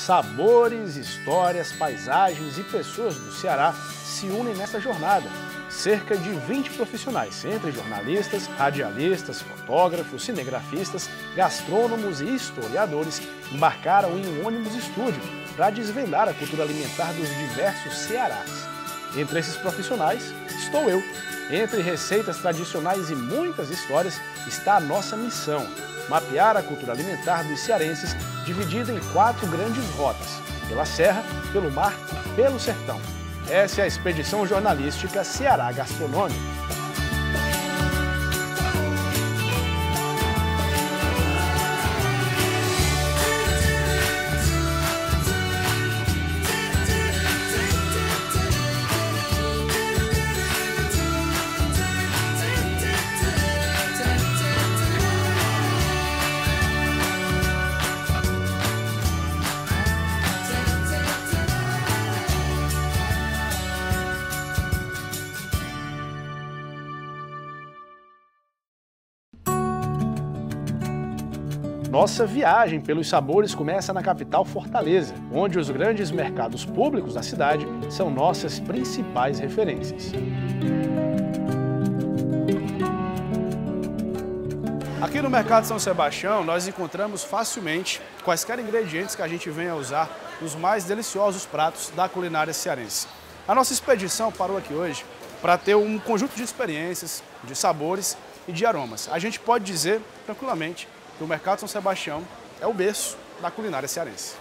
Sabores, histórias, paisagens e pessoas do Ceará se unem nessa jornada. Cerca de 20 profissionais, entre jornalistas, radialistas, fotógrafos, cinegrafistas, gastrônomos e historiadores, embarcaram em um ônibus estúdio para desvendar a cultura alimentar dos diversos Cearás. Entre esses profissionais, estou eu. Entre receitas tradicionais e muitas histórias está a nossa missão: mapear a cultura alimentar dos cearenses, dividida em 4 grandes rotas: pela serra, pelo mar e pelo sertão. Essa é a expedição jornalística Ceará Gastronômica. Nossa viagem pelos sabores começa na capital Fortaleza, onde os grandes mercados públicos da cidade são nossas principais referências. Aqui no Mercado São Sebastião, nós encontramos facilmente quaisquer ingredientes que a gente venha a usar nos mais deliciosos pratos da culinária cearense. A nossa expedição parou aqui hoje para ter um conjunto de experiências, de sabores e de aromas. A gente pode dizer tranquilamente que o Mercado São Sebastião é o berço da culinária cearense.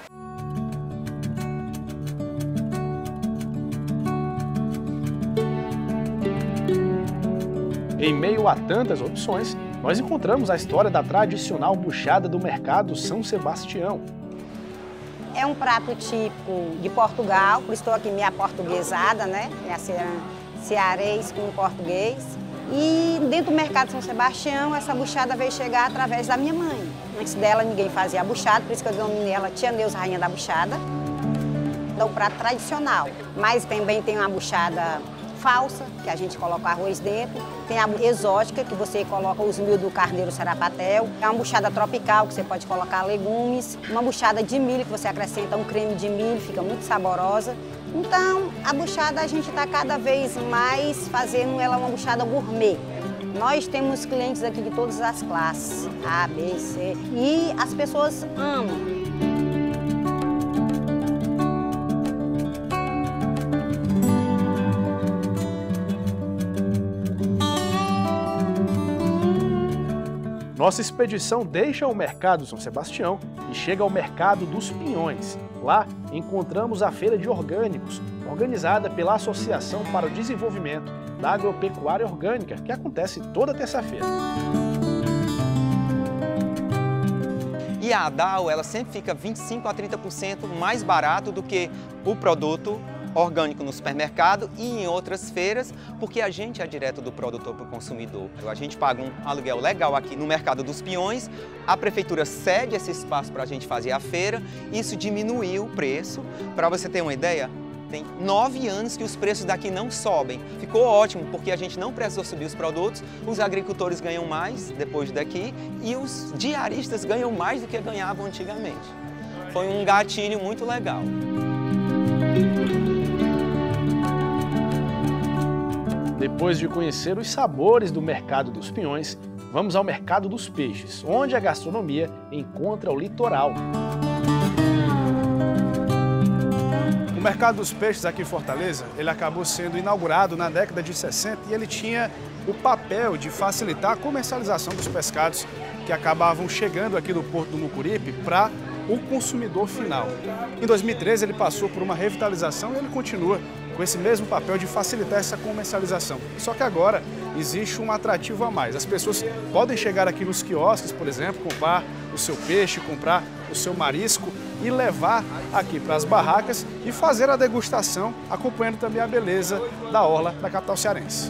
Em meio a tantas opções, nós encontramos a história da tradicional buchada do Mercado São Sebastião. É um prato típico de Portugal, por isso estou aqui meio aportuguesada, né? Minha cearês com português. E dentro do Mercado São Sebastião, essa buchada veio chegar através da minha mãe. Antes dela, ninguém fazia a buchada, por isso que eu denominei ela Tia Neuza, Rainha da Buchada. É um prato tradicional, mas também tem uma buchada falsa, que a gente coloca arroz dentro. Tem a exótica, que você coloca os mil do carneiro sarapatel. É uma buchada tropical, que você pode colocar legumes. Uma buchada de milho, que você acrescenta um creme de milho, fica muito saborosa. Então, a buchada a gente está cada vez mais fazendo ela uma buchada gourmet. Nós temos clientes aqui de todas as classes, A, B, C, e as pessoas amam. Nossa expedição deixa o Mercado São Sebastião e chega ao Mercado dos Pinhões. Lá encontramos a Feira de Orgânicos, organizada pela Associação para o Desenvolvimento da Agropecuária Orgânica, que acontece toda terça-feira. E a ADAO, ela sempre fica 25% a 30% mais barato do que o produto orgânico no supermercado e em outras feiras, porque a gente é direto do produtor para o consumidor. A gente paga um aluguel legal aqui no Mercado dos Pinhões, a prefeitura cede esse espaço para a gente fazer a feira, isso diminuiu o preço. Para você ter uma ideia, tem 9 anos que os preços daqui não sobem. Ficou ótimo, porque a gente não precisou subir os produtos, os agricultores ganham mais depois daqui e os diaristas ganham mais do que ganhavam antigamente. Foi um gatilho muito legal. Depois de conhecer os sabores do Mercado dos Pinhões, vamos ao Mercado dos Peixes, onde a gastronomia encontra o litoral. O Mercado dos Peixes aqui em Fortaleza, ele acabou sendo inaugurado na década de 60 e ele tinha o papel de facilitar a comercialização dos pescados que acabavam chegando aqui do Porto do Mucuripe para o consumidor final. Em 2013 ele passou por uma revitalização e ele continua com esse mesmo papel de facilitar essa comercialização. Só que agora existe um atrativo a mais. As pessoas podem chegar aqui nos quiosques, por exemplo, comprar o seu peixe, comprar o seu marisco e levar aqui para as barracas e fazer a degustação, acompanhando também a beleza da orla da capital cearense.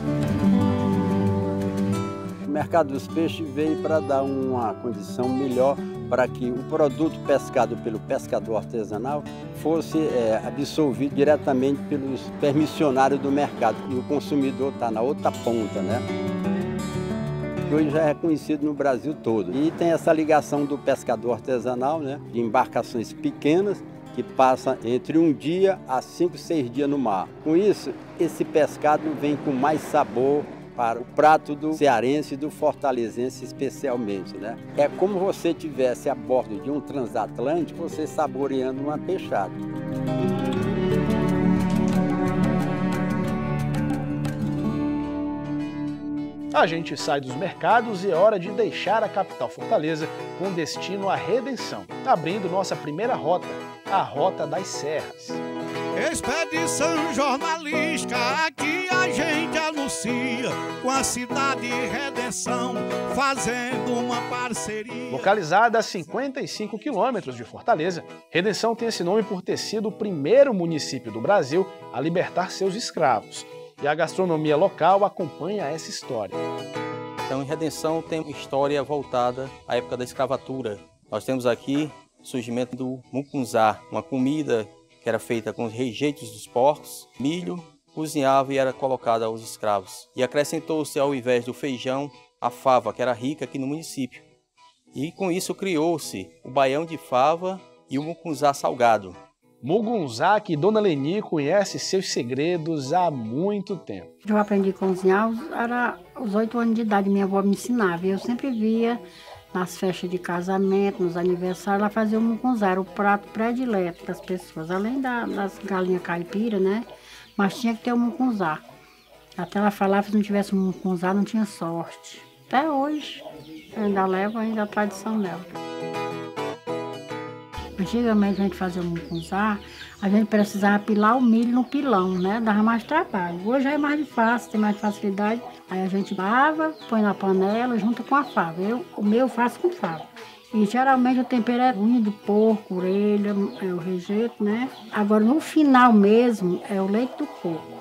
O Mercado dos Peixes veio para dar uma condição melhor para que o produto pescado pelo pescador artesanal fosse absorvido diretamente pelos permissionários do mercado. E o consumidor está na outra ponta, né? Que hoje já é reconhecido no Brasil todo. E tem essa ligação do pescador artesanal, né? De embarcações pequenas que passa entre 1 dia a 5, 6 dias no mar. Com isso, esse pescado vem com mais sabor para o prato do cearense e do fortalezense especialmente, né? É como você estivesse a bordo de um transatlântico, você saboreando uma peixada. A gente sai dos mercados e é hora de deixar a capital Fortaleza com destino à Redenção, abrindo nossa primeira rota, a Rota das Serras. Expedição jornalística, aqui a gente anuncia com a cidade Redenção, fazendo uma parceria. Localizada a 55 quilômetros de Fortaleza, Redenção tem esse nome por ter sido o primeiro município do Brasil a libertar seus escravos. E a gastronomia local acompanha essa história. Então, em Redenção tem uma história voltada à época da escravatura. Nós temos aqui o surgimento do mucunzá, uma comida que era feita com os rejeitos dos porcos, milho, cozinhava e era colocada aos escravos. E acrescentou-se, ao invés do feijão, a fava, que era rica aqui no município. E com isso criou-se o baião de fava e o mucunzá salgado. Mugunzá, que Dona Leni conhece seus segredos há muito tempo. Eu aprendi a cozinhar, era aos 8 anos de idade, minha avó me ensinava. Eu sempre via nas festas de casamento, nos aniversários, ela fazia o mugunzá, era o prato predileto das pessoas, além das galinhas caipira, né? Mas tinha que ter o mugunzá. Até ela falava que se não tivesse o mugunzá, não tinha sorte. Até hoje, eu ainda levo a tradição dela. Antigamente a gente fazia o mucunzá, a gente precisava pilar o milho no pilão, né? Dava mais trabalho. Hoje é mais fácil, tem mais facilidade. Aí a gente lava, põe na panela junto com a fava. O meu eu faço com fava. E geralmente o tempero é unha de porco, orelha, é o rejeito, né? Agora no final mesmo é o leite do coco.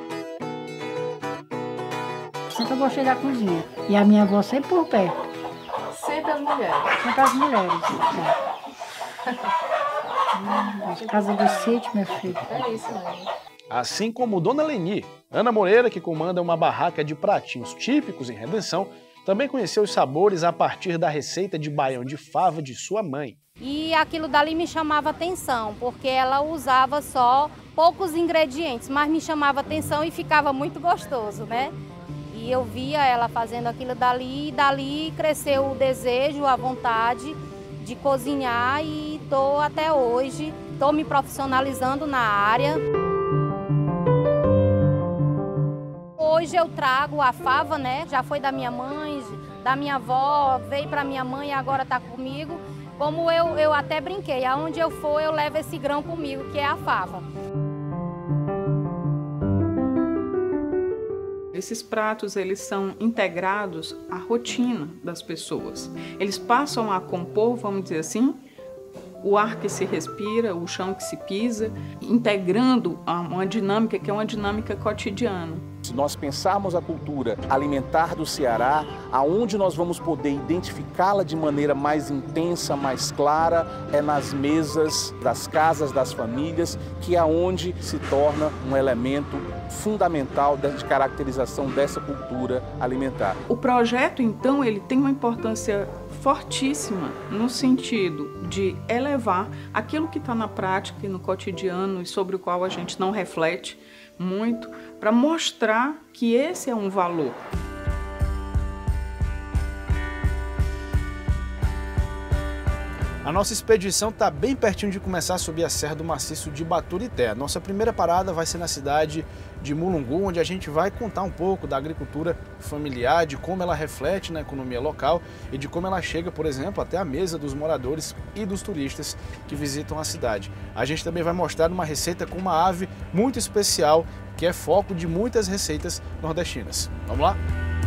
Sempre eu gostei da cozinha. E a minha avó sempre por perto. Sempre as mulheres. Sempre as mulheres. Né? Casa do sítio, meu filho. É isso mesmo. Assim como Dona Leni, Ana Moreira, que comanda uma barraca de pratinhos típicos em Redenção, também conheceu os sabores a partir da receita de baião de fava de sua mãe. E aquilo dali me chamava atenção, porque ela usava só poucos ingredientes, mas me chamava atenção e ficava muito gostoso, né? E eu via ela fazendo aquilo dali, e dali cresceu o desejo, a vontade de cozinhar e estou até hoje, estou me profissionalizando na área. Hoje eu trago a fava, né? Já foi da minha mãe, da minha avó, veio para minha mãe e agora está comigo. Como eu até brinquei, aonde eu for eu levo esse grão comigo, que é a fava. Esses pratos, eles são integrados à rotina das pessoas. Eles passam a compor, vamos dizer assim, o ar que se respira, o chão que se pisa, integrando uma dinâmica que é uma dinâmica cotidiana. Se nós pensarmos a cultura alimentar do Ceará, aonde nós vamos poder identificá-la de maneira mais intensa, mais clara, é nas mesas das casas, das famílias, que é onde se torna um elemento fundamental de caracterização dessa cultura alimentar. O projeto, então, ele tem uma importância fortíssima no sentido de elevar aquilo que está na prática e no cotidiano e sobre o qual a gente não reflete muito, para mostrar que esse é um valor. A nossa expedição está bem pertinho de começar a subir a Serra do Maciço de Baturité. A nossa primeira parada vai ser na cidade de Mulungu, onde a gente vai contar um pouco da agricultura familiar, de como ela reflete na economia local e de como ela chega, por exemplo, até a mesa dos moradores e dos turistas que visitam a cidade. A gente também vai mostrar uma receita com uma ave muito especial, que é foco de muitas receitas nordestinas. Vamos lá?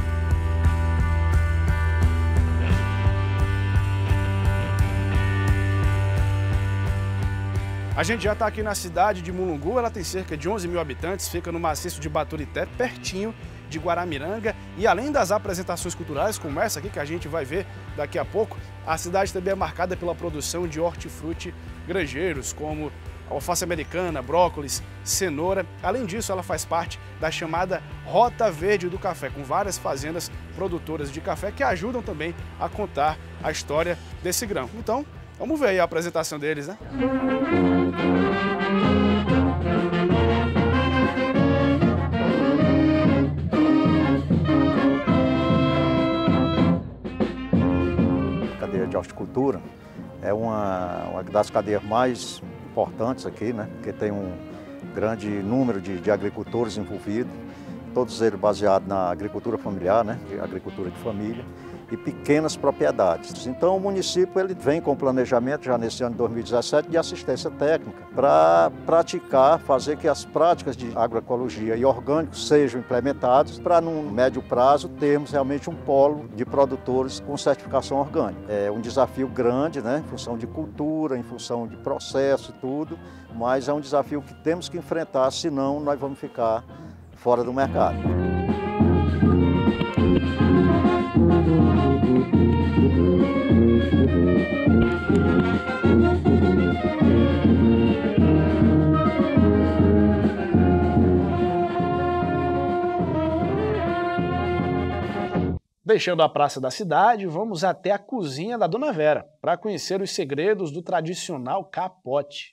A gente já está aqui na cidade de Mulungu, ela tem cerca de 11 mil habitantes, fica no maciço de Baturité, pertinho de Guaramiranga. E além das apresentações culturais, como essa aqui que a gente vai ver daqui a pouco, a cidade também é marcada pela produção de hortifruti granjeiros, como alface americana, brócolis, cenoura. Além disso, ela faz parte da chamada Rota Verde do Café, com várias fazendas produtoras de café que ajudam também a contar a história desse grão. Então, Vamos ver aí a apresentação deles, né? A cadeia de horticultura é uma das cadeias mais importantes aqui, né? Porque tem um grande número de agricultores envolvidos, todos eles baseados na agricultura familiar, né? Agricultura de família e pequenas propriedades. Então o município ele vem com planejamento já nesse ano de 2017 de assistência técnica para praticar, fazer que as práticas de agroecologia e orgânicos sejam implementadas para no médio prazo termos realmente um polo de produtores com certificação orgânica. É um desafio grande, né, em função de cultura, em função de processo e tudo, mas é um desafio que temos que enfrentar, senão nós vamos ficar fora do mercado. Deixando a praça da cidade, vamos até a cozinha da Dona Vera para conhecer os segredos do tradicional capote.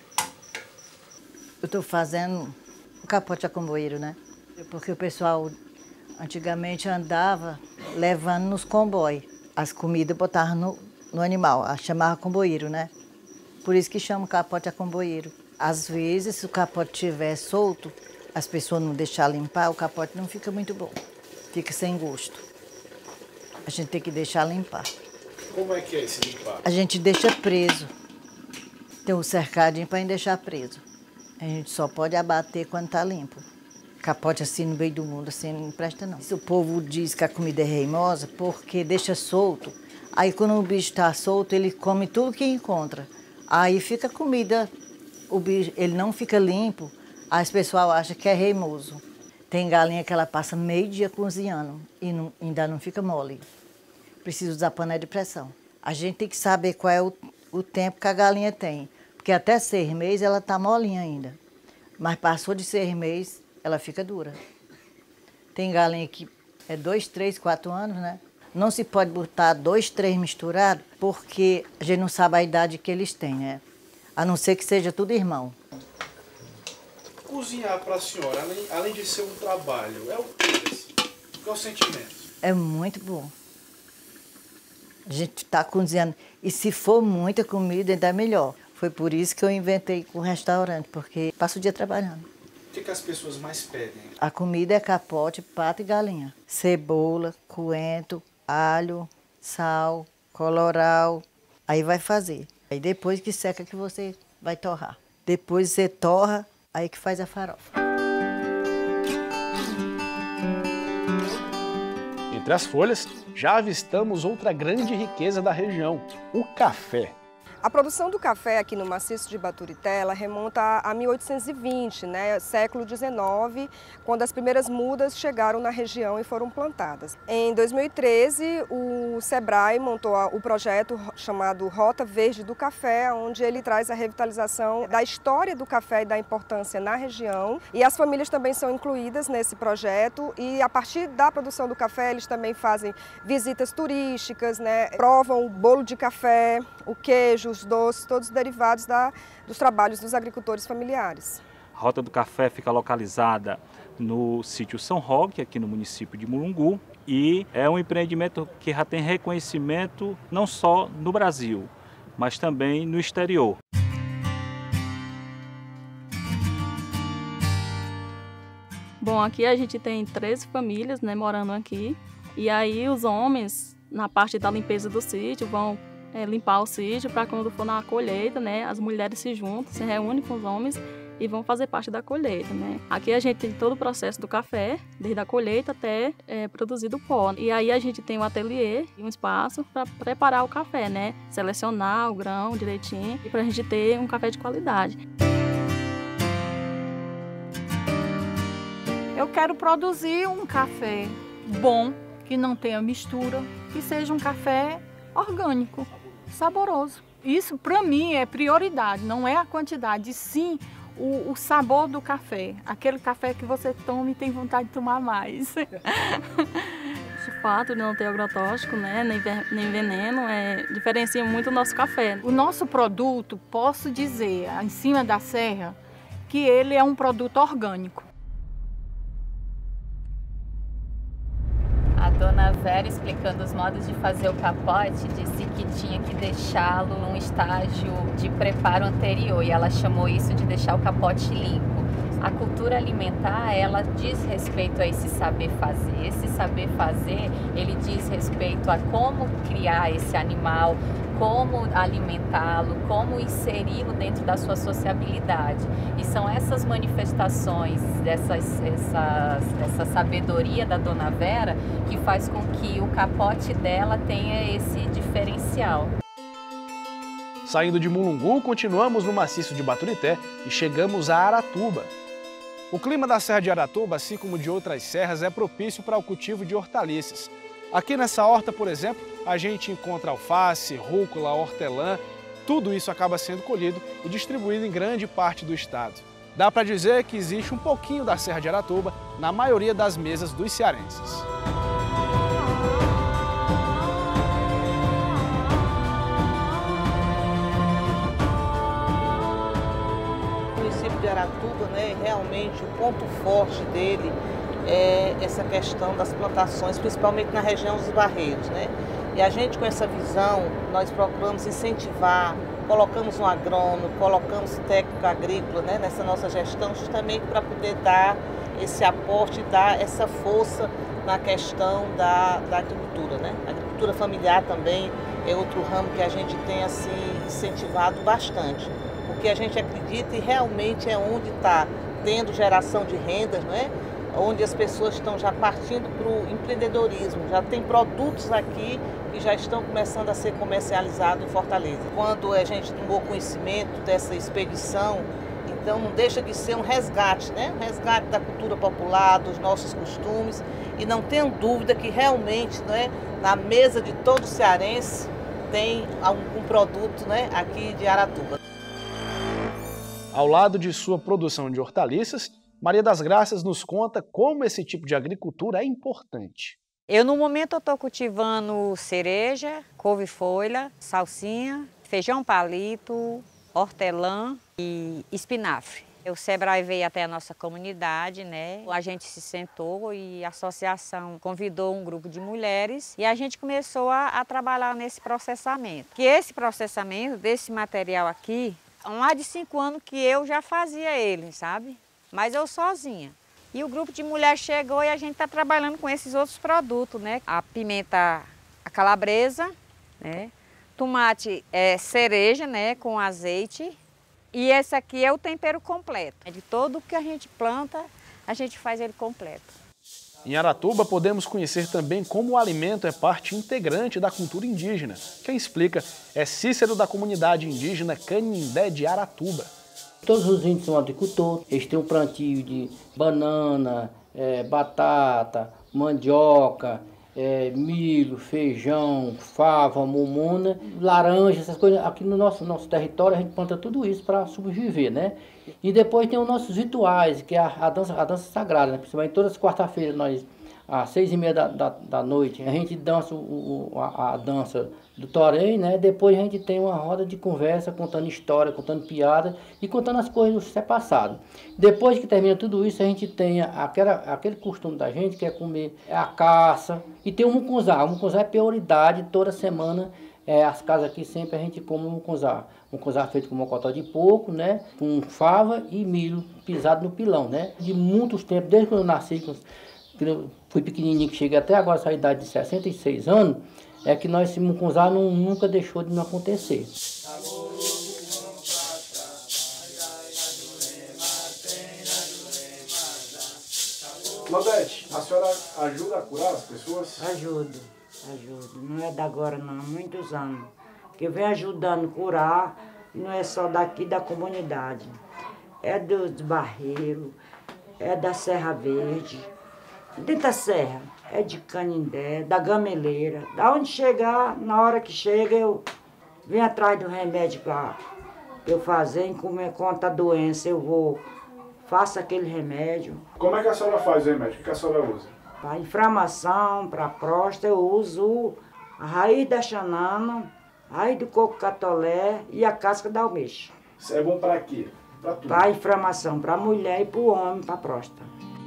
Eu estou fazendo o capote a comboeiro, né? Porque o pessoal antigamente andava levando nos comboios as comidas, botava no animal, chamava comboeiro, né? Por isso que chama capote a comboeiro. Às vezes, se o capote estiver solto, as pessoas não deixarem limpar, o capote não fica muito bom, fica sem gosto. A gente tem que deixar limpar. Como é que é esse limpar? A gente deixa preso. Tem um cercadinho para deixar preso. A gente só pode abater quando está limpo. Capote assim no meio do mundo, assim não presta não. O povo diz que a comida é reimosa porque deixa solto. Aí quando o bicho está solto, ele come tudo que encontra. Aí fica comida, o bicho, ele não fica limpo. Aí as pessoas acham que é reimoso. Tem galinha que ela passa meio dia cozinhando e ainda não fica mole. Precisa usar panela de pressão. A gente tem que saber qual é o tempo que a galinha tem. Porque até 6 meses ela está molinha ainda. Mas passou de 6 meses, ela fica dura. Tem galinha que é 2, 3, 4 anos, né? Não se pode botar 2, 3 misturados, porque a gente não sabe a idade que eles têm, né? A não ser que seja tudo irmão. Cozinhar para a senhora, além de ser um trabalho, é o que assim? Qual é o sentimento? É muito bom. A gente está cozinhando. E se for muita comida, ainda é melhor. Foi por isso que eu inventei o restaurante, porque passo o dia trabalhando. O que as pessoas mais pedem? A comida é capote, pato e galinha. Cebola, coentro, alho, sal, colorau. Aí vai fazer. Aí depois que seca que você vai torrar. Depois você torra, aí que faz a farofa. Entre as folhas, já avistamos outra grande riqueza da região, o café. A produção do café aqui no maciço de Baturité, ela remonta a 1820, né, século XIX, quando as primeiras mudas chegaram na região e foram plantadas. Em 2013, o Sebrae montou o projeto chamado Rota Verde do Café, onde ele traz a revitalização da história do café e da importância na região. E as famílias também são incluídas nesse projeto e a partir da produção do café, eles também fazem visitas turísticas, né, provam o bolo de café, o queijo, os doces, todos derivados dos trabalhos dos agricultores familiares. A Rota do Café fica localizada no sítio São Roque, aqui no município de Mulungu, e é um empreendimento que já tem reconhecimento não só no Brasil, mas também no exterior. Bom, aqui a gente tem 13 famílias, né, morando aqui, e aí os homens, na parte da limpeza do sítio, vão limpar o sítio para quando for na colheita, né, as mulheres se juntam, se reúnem com os homens e vão fazer parte da colheita, né. Aqui a gente tem todo o processo do café, desde a colheita até produzir o pó. E aí a gente tem um ateliê e um espaço para preparar o café, né, selecionar o grão direitinho e para a gente ter um café de qualidade. Eu quero produzir um café bom, que não tenha mistura, que seja um café orgânico, saboroso. Isso, para mim, é prioridade, não é a quantidade, sim o sabor do café. Aquele café que você toma e tem vontade de tomar mais. fato de não ter agrotóxico, né, nem veneno, diferencia muito o nosso café. O nosso produto, posso dizer, em cima da serra, que ele é um produto orgânico. A dona Vera, explicando os modos de fazer o capote, disse que tinha que deixá-lo num estágio de preparo anterior e ela chamou isso de deixar o capote limpo. A cultura alimentar, ela diz respeito a esse saber fazer. Esse saber fazer, ele diz respeito a como criar esse animal, como alimentá-lo, como inseri-lo dentro da sua sociabilidade. E são essas manifestações, essa sabedoria da dona Vera, que faz com que o capote dela tenha esse diferencial. Saindo de Mulungu, continuamos no maciço de Baturité e chegamos a Aratuba. O clima da Serra de Aratuba, assim como de outras serras, é propício para o cultivo de hortaliças. Aqui nessa horta, por exemplo, a gente encontra alface, rúcula, hortelã. Tudo isso acaba sendo colhido e distribuído em grande parte do estado. Dá para dizer que existe um pouquinho da Serra de Aratuba na maioria das mesas dos cearenses. De Aratuba, né, realmente o ponto forte dele é essa questão das plantações, principalmente na região dos Barreiros, né? E a gente, com essa visão, nós procuramos incentivar, colocamos um agrônomo, colocamos técnico agrícola, né, nessa nossa gestão, justamente para poder dar esse aporte, dar essa força na questão da agricultura, né? A agricultura familiar também é outro ramo que a gente tem assim incentivado bastante. Porque a gente acredita e realmente é onde está tendo geração de rendas, não é? Onde as pessoas estão já partindo para o empreendedorismo, já tem produtos aqui que já estão começando a ser comercializados em Fortaleza. Quando a gente tomou conhecimento dessa expedição, então não deixa de ser um resgate, né? Um resgate da cultura popular, dos nossos costumes, e não tenho dúvida que realmente, não é, na mesa de todo cearense tem um produto, né, aqui de Aratuba. Ao lado de sua produção de hortaliças, Maria das Graças nos conta como esse tipo de agricultura é importante. No momento, estou cultivando cereja, couve-folha, salsinha, feijão palito, hortelã e espinafre. O Sebrae veio até a nossa comunidade, né? A gente se sentou e a associação convidou um grupo de mulheres e a gente começou a trabalhar nesse processamento. Que esse processamento desse material aqui, há mais de 5 anos que eu já fazia ele, sabe? Mas eu sozinha. E o grupo de mulheres chegou e a gente está trabalhando com esses outros produtos, né? A pimenta, a calabresa, né? Tomate cereja, né? Com azeite. E esse aqui é o tempero completo. De todo o que a gente planta, a gente faz ele completo. Em Aratuba, podemos conhecer também como o alimento é parte integrante da cultura indígena. Quem explica é Cícero da comunidade indígena Canindé de Aratuba. Todos os índios são agricultores, eles têm um plantio de banana, batata, mandioca, milho, feijão, fava, mamona, laranja, essas coisas. Aqui no nosso território a gente planta tudo isso para sobreviver, né? E depois tem os nossos rituais, que é a dança sagrada, né? Principalmente todas as quarta-feiras, nós, às 6h30 da noite, a gente dança a dança do torém, né? Depois a gente tem uma roda de conversa, contando história, contando piada e contando as coisas do passado. Depois que termina tudo isso, a gente tem aquele costume da gente, que é comer a caça, e tem o mucunzá. O mucunzá é prioridade, toda semana. As casas aqui sempre a gente come mucunzá. Mucunzá feito com mocotó de porco, né? Com fava e milho pisado no pilão, né? De muitos tempos, desde quando eu nasci, quando eu fui pequenininho, que cheguei até agora, essa idade de 66 anos, é que nós, esse mucunzá nunca deixou de não acontecer. Claudete, a senhora ajuda a curar as pessoas? Ajudo. Não é da agora não, há muitos anos. Que eu venho ajudando a curar, não é só daqui da comunidade. É dos Barreiros, é da Serra Verde, dentro da Serra, é de Canindé, da Gameleira. Da onde chegar, na hora que chega, eu venho atrás do remédio para eu fazer, em conta a doença, eu vou, faço aquele remédio. Como é que a senhora faz o remédio? O que a senhora usa? Para inflamação, para próstata, eu uso a raiz da xanana, a raiz do coco catolé e a casca da almeja. Isso é bom para quê? Para tudo. Para inflamação, para a mulher e para o homem, para a próstata.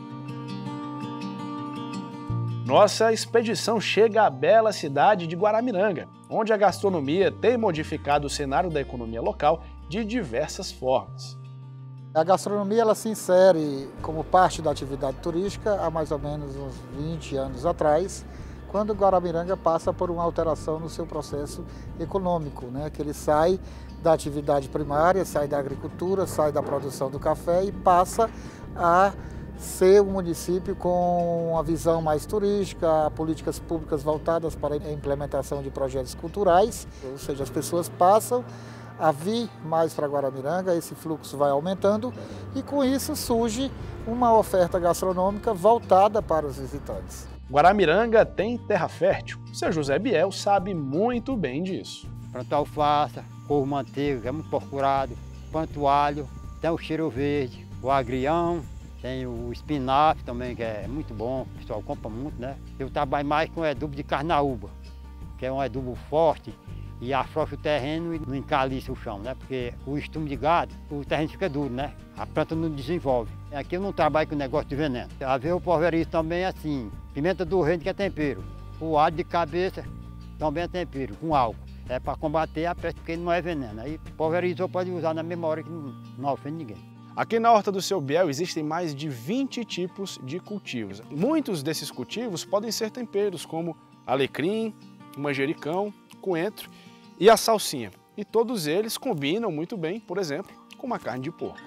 Nossa expedição chega à bela cidade de Guaramiranga, onde a gastronomia tem modificado o cenário da economia local de diversas formas. A gastronomia ela se insere como parte da atividade turística há mais ou menos uns 20 anos atrás, quando Guaramiranga passa por uma alteração no seu processo econômico, né? Que ele sai da atividade primária, sai da agricultura, sai da produção do café e passa a ser um município com uma visão mais turística, políticas públicas voltadas para a implementação de projetos culturais, ou seja, as pessoas passam a vir mais para Guaramiranga, esse fluxo vai aumentando e com isso surge uma oferta gastronômica voltada para os visitantes. Guaramiranga tem terra fértil. Seu José Biel sabe muito bem disso. Planta alface, couve manteiga, que é muito procurado, planta o alho, tem o cheiro verde, o agrião, tem o espinafre também, que é muito bom, o pessoal compra muito, né? Eu trabalho mais com adubo de carnaúba, que é um adubo forte e afrouxa o terreno e não encaliça o chão, né? Porque o estrume de gado, o terreno fica duro, né? A planta não desenvolve. Aqui eu não trabalho com negócio de veneno. A ver o pulverizo também é assim, pimenta do reino que é tempero, o alho de cabeça também é tempero, com álcool. É para combater a peste, porque não é veneno. Aí pulverizou pode usar na mesma hora que não ofende ninguém. Aqui na horta do seu Biel existem mais de 20 tipos de cultivos. Muitos desses cultivos podem ser temperos, como alecrim, manjericão, coentro e a salsinha. E todos eles combinam muito bem, por exemplo, com uma carne de porco.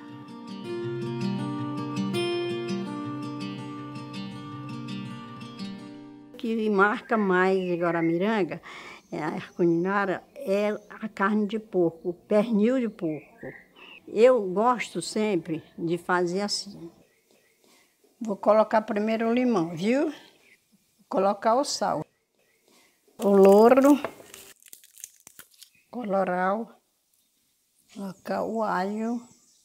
O que marca mais em Guaramiranga, a culinária, é a carne de porco, o pernil de porco. Eu gosto sempre de fazer assim. Vou colocar primeiro o limão, viu? Vou colocar o sal, o louro, coloral, colocar o alho,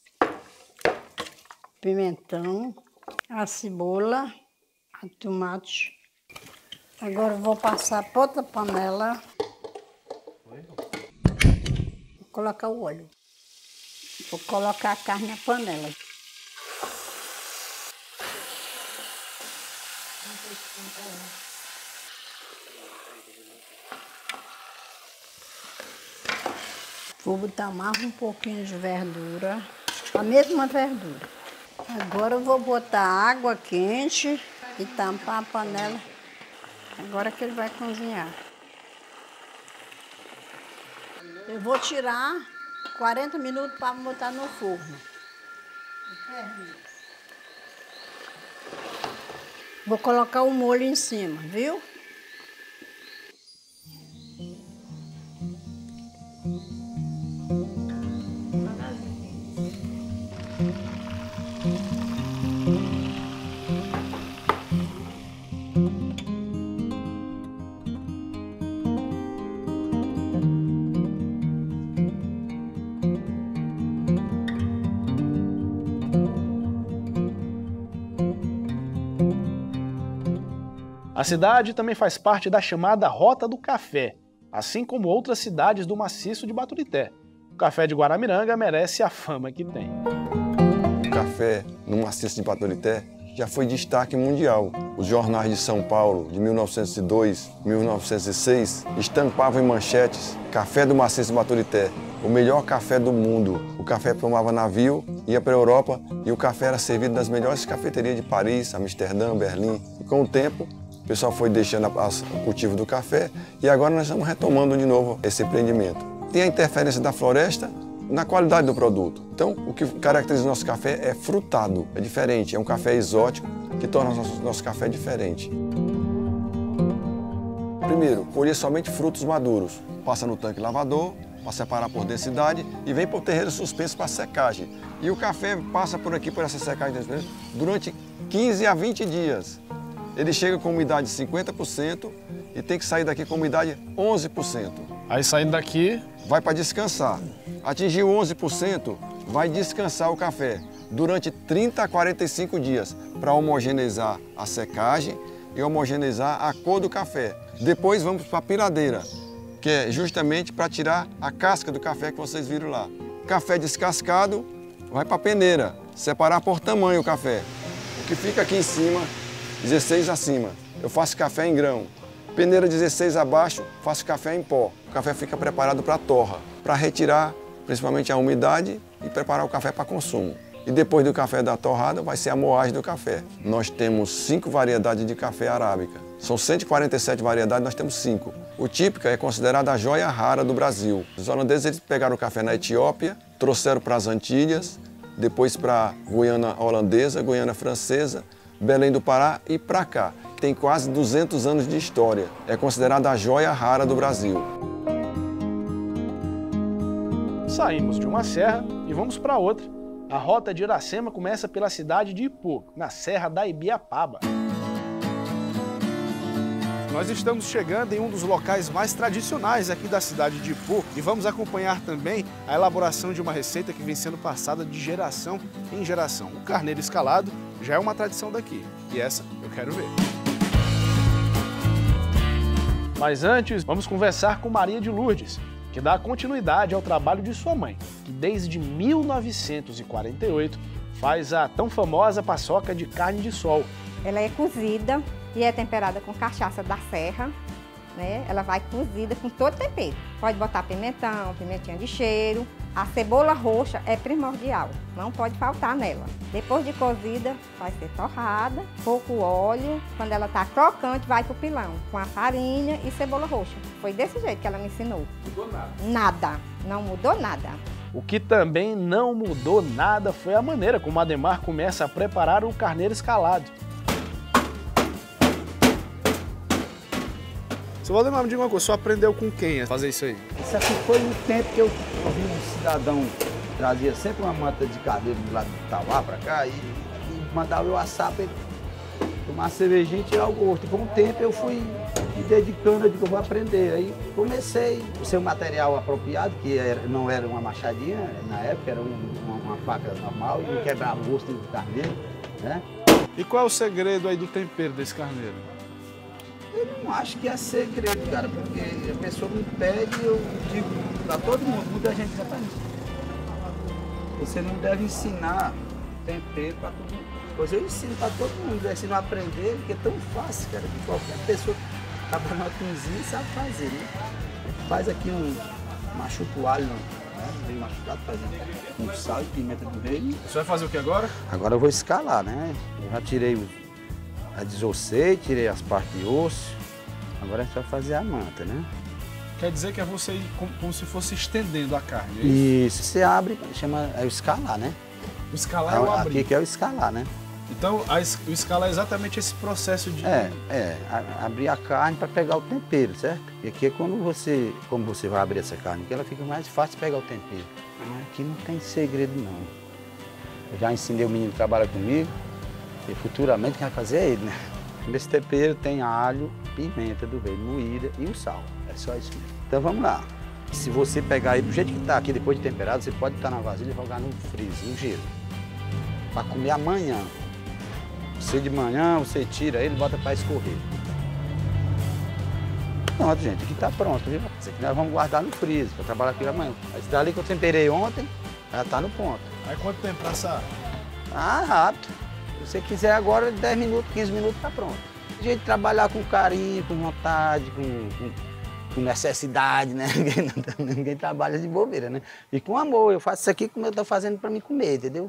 pimentão, a cebola, o tomate. Agora eu vou passar para outra panela. Vou colocar o óleo. Vou colocar a carne na panela. Vou botar mais um pouquinho de verdura, a mesma verdura. Agora eu vou botar água quente e tampar a panela. Agora que ele vai cozinhar. Eu vou tirar 40 minutos para botar no forno. Vou colocar o molho em cima, viu? A cidade também faz parte da chamada Rota do Café, assim como outras cidades do maciço de Baturité. O café de Guaramiranga merece a fama que tem. O café no maciço de Baturité já foi destaque mundial. Os jornais de São Paulo, de 1902, 1906, estampavam em manchetes: café do maciço de Baturité, o melhor café do mundo. O café tomava navio, ia para a Europa e o café era servido nas melhores cafeterias de Paris, Amsterdã, Berlim. E com o tempo, o pessoal foi deixando o cultivo do café e agora nós estamos retomando de novo esse empreendimento. Tem a interferência da floresta na qualidade do produto. Então, o que caracteriza o nosso café é frutado, é diferente, é um café exótico que torna o nosso café diferente. Primeiro, colher somente frutos maduros. Passa no tanque lavador, para separar por densidade e vem para o terreiro suspenso para secagem. E o café passa por aqui, por essa secagem durante 15 a 20 dias. Ele chega com umidade de 50% e tem que sair daqui com umidade 11%. Aí saindo daqui... vai para descansar. Atingiu 11%, vai descansar o café durante 30 a 45 dias para homogeneizar a secagem e homogeneizar a cor do café. Depois vamos para a piradeira, que é justamente para tirar a casca do café que vocês viram lá. Café descascado vai para a peneira, separar por tamanho o café. O que fica aqui em cima, 16 acima, eu faço café em grão. Peneira 16 abaixo, faço café em pó. O café fica preparado para torra, para retirar principalmente a umidade e preparar o café para consumo. E depois do café da torrada vai ser a moagem do café. Nós temos 5 variedades de café arábica. São 147 variedades, nós temos 5. O típico é considerado a joia rara do Brasil. Os holandeses eles pegaram o café na Etiópia, trouxeram para as Antilhas, depois para Guiana holandesa, Guiana francesa, Belém do Pará e para cá. Tem quase 200 anos de história. É considerada a joia rara do Brasil. Saímos de uma serra e vamos para outra. A rota de Iracema começa pela cidade de Ipu, na Serra da Ibiapaba. Nós estamos chegando em um dos locais mais tradicionais aqui da cidade de Ipu e vamos acompanhar também a elaboração de uma receita que vem sendo passada de geração em geração. O carneiro escalado já é uma tradição daqui e essa eu quero ver. Mas antes, vamos conversar com Maria de Lourdes, que dá continuidade ao trabalho de sua mãe, que desde 1948 faz a tão famosa paçoca de carne de sol. Ela é cozida e é temperada com cachaça da serra, né? Ela vai cozida com todo tempero. Pode botar pimentão, pimentinha de cheiro. A cebola roxa é primordial, não pode faltar nela. Depois de cozida, vai ser torrada, pouco óleo. Quando ela está crocante, vai pro pilão, com a farinha e cebola roxa. Foi desse jeito que ela me ensinou. Mudou nada? Nada, não mudou nada. O que também não mudou nada foi a maneira como Ademar começa a preparar o carneiro escalado. Seu Ademar, me diga uma coisa, o senhor aprendeu com quem a fazer isso aí? Isso aqui foi no tempo que eu vi um cidadão trazia sempre uma manta de carneiro do lado de Itauá pra cá e mandava eu assar pra ele tomar cervejinha e tirar o gosto. E com o tempo eu fui me dedicando, eu digo, eu vou aprender. Aí comecei a ser um material apropriado, que não era uma machadinha, na época era uma faca normal e não quebrava o gosto do carneiro, né? E qual é o segredo aí do tempero desse carneiro? Eu não acho que é segredo, cara, porque a pessoa me pede, eu digo pra todo mundo, muita gente já tá nisso. Você não deve ensinar tempero pra todo mundo. Pois eu ensino pra todo mundo, eu ensino a aprender, porque é tão fácil, cara, que qualquer pessoa que trabalha na cozinha sabe fazer, né? Faz aqui machuca o alho, né? Bem machucado, fazendo com sal e pimenta do reino. Você vai fazer o que agora? Agora eu vou escalar, né? Eu já tirei já desossei, tirei as partes de osso, agora a gente vai fazer a manta, né? Quer dizer que é você ir como se fosse estendendo a carne, é isso? Isso, você abre, chama, é o escalar, né? O escalar é o abrir. Aqui que é o escalar, né? Então, o escalar é exatamente esse processo de... abrir a carne para pegar o tempero, certo? E aqui é como você vai abrir essa carne, que ela fica mais fácil de pegar o tempero. Aqui não tem segredo, não. Eu já ensinei o menino que trabalha comigo, e futuramente quem vai fazer é ele, né? Nesse tempero tem alho, pimenta do reino moída e o sal. É só isso mesmo. Então vamos lá. Se você pegar ele do jeito que está aqui, depois de temperado, você pode estar na vasilha e jogar no freezer, no gelo. Para comer amanhã. Você de manhã, você tira ele e bota para escorrer. Pronto, gente, aqui está pronto, viu? Isso aqui nós vamos guardar no freezer para trabalhar aqui amanhã. Esse dali que eu temperei ontem, já está no ponto. Aí quanto tempo para assar? Rápido. Se você quiser agora, 10 minutos, 15 minutos, está pronto. A gente trabalhar com carinho, com vontade, com necessidade, né? Ninguém trabalha de bobeira, né? E com amor, eu faço isso aqui como eu estou fazendo para me comer, entendeu?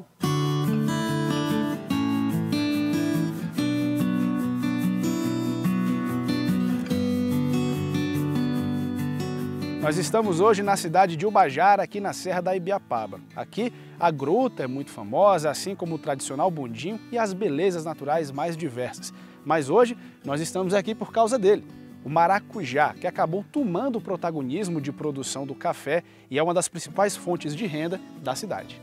Nós estamos hoje na cidade de Ubajara, aqui na Serra da Ibiapaba. Aqui, a gruta é muito famosa, assim como o tradicional bondinho e as belezas naturais mais diversas. Mas hoje, nós estamos aqui por causa dele, o maracujá, que acabou tomando o protagonismo de produção do café e é uma das principais fontes de renda da cidade.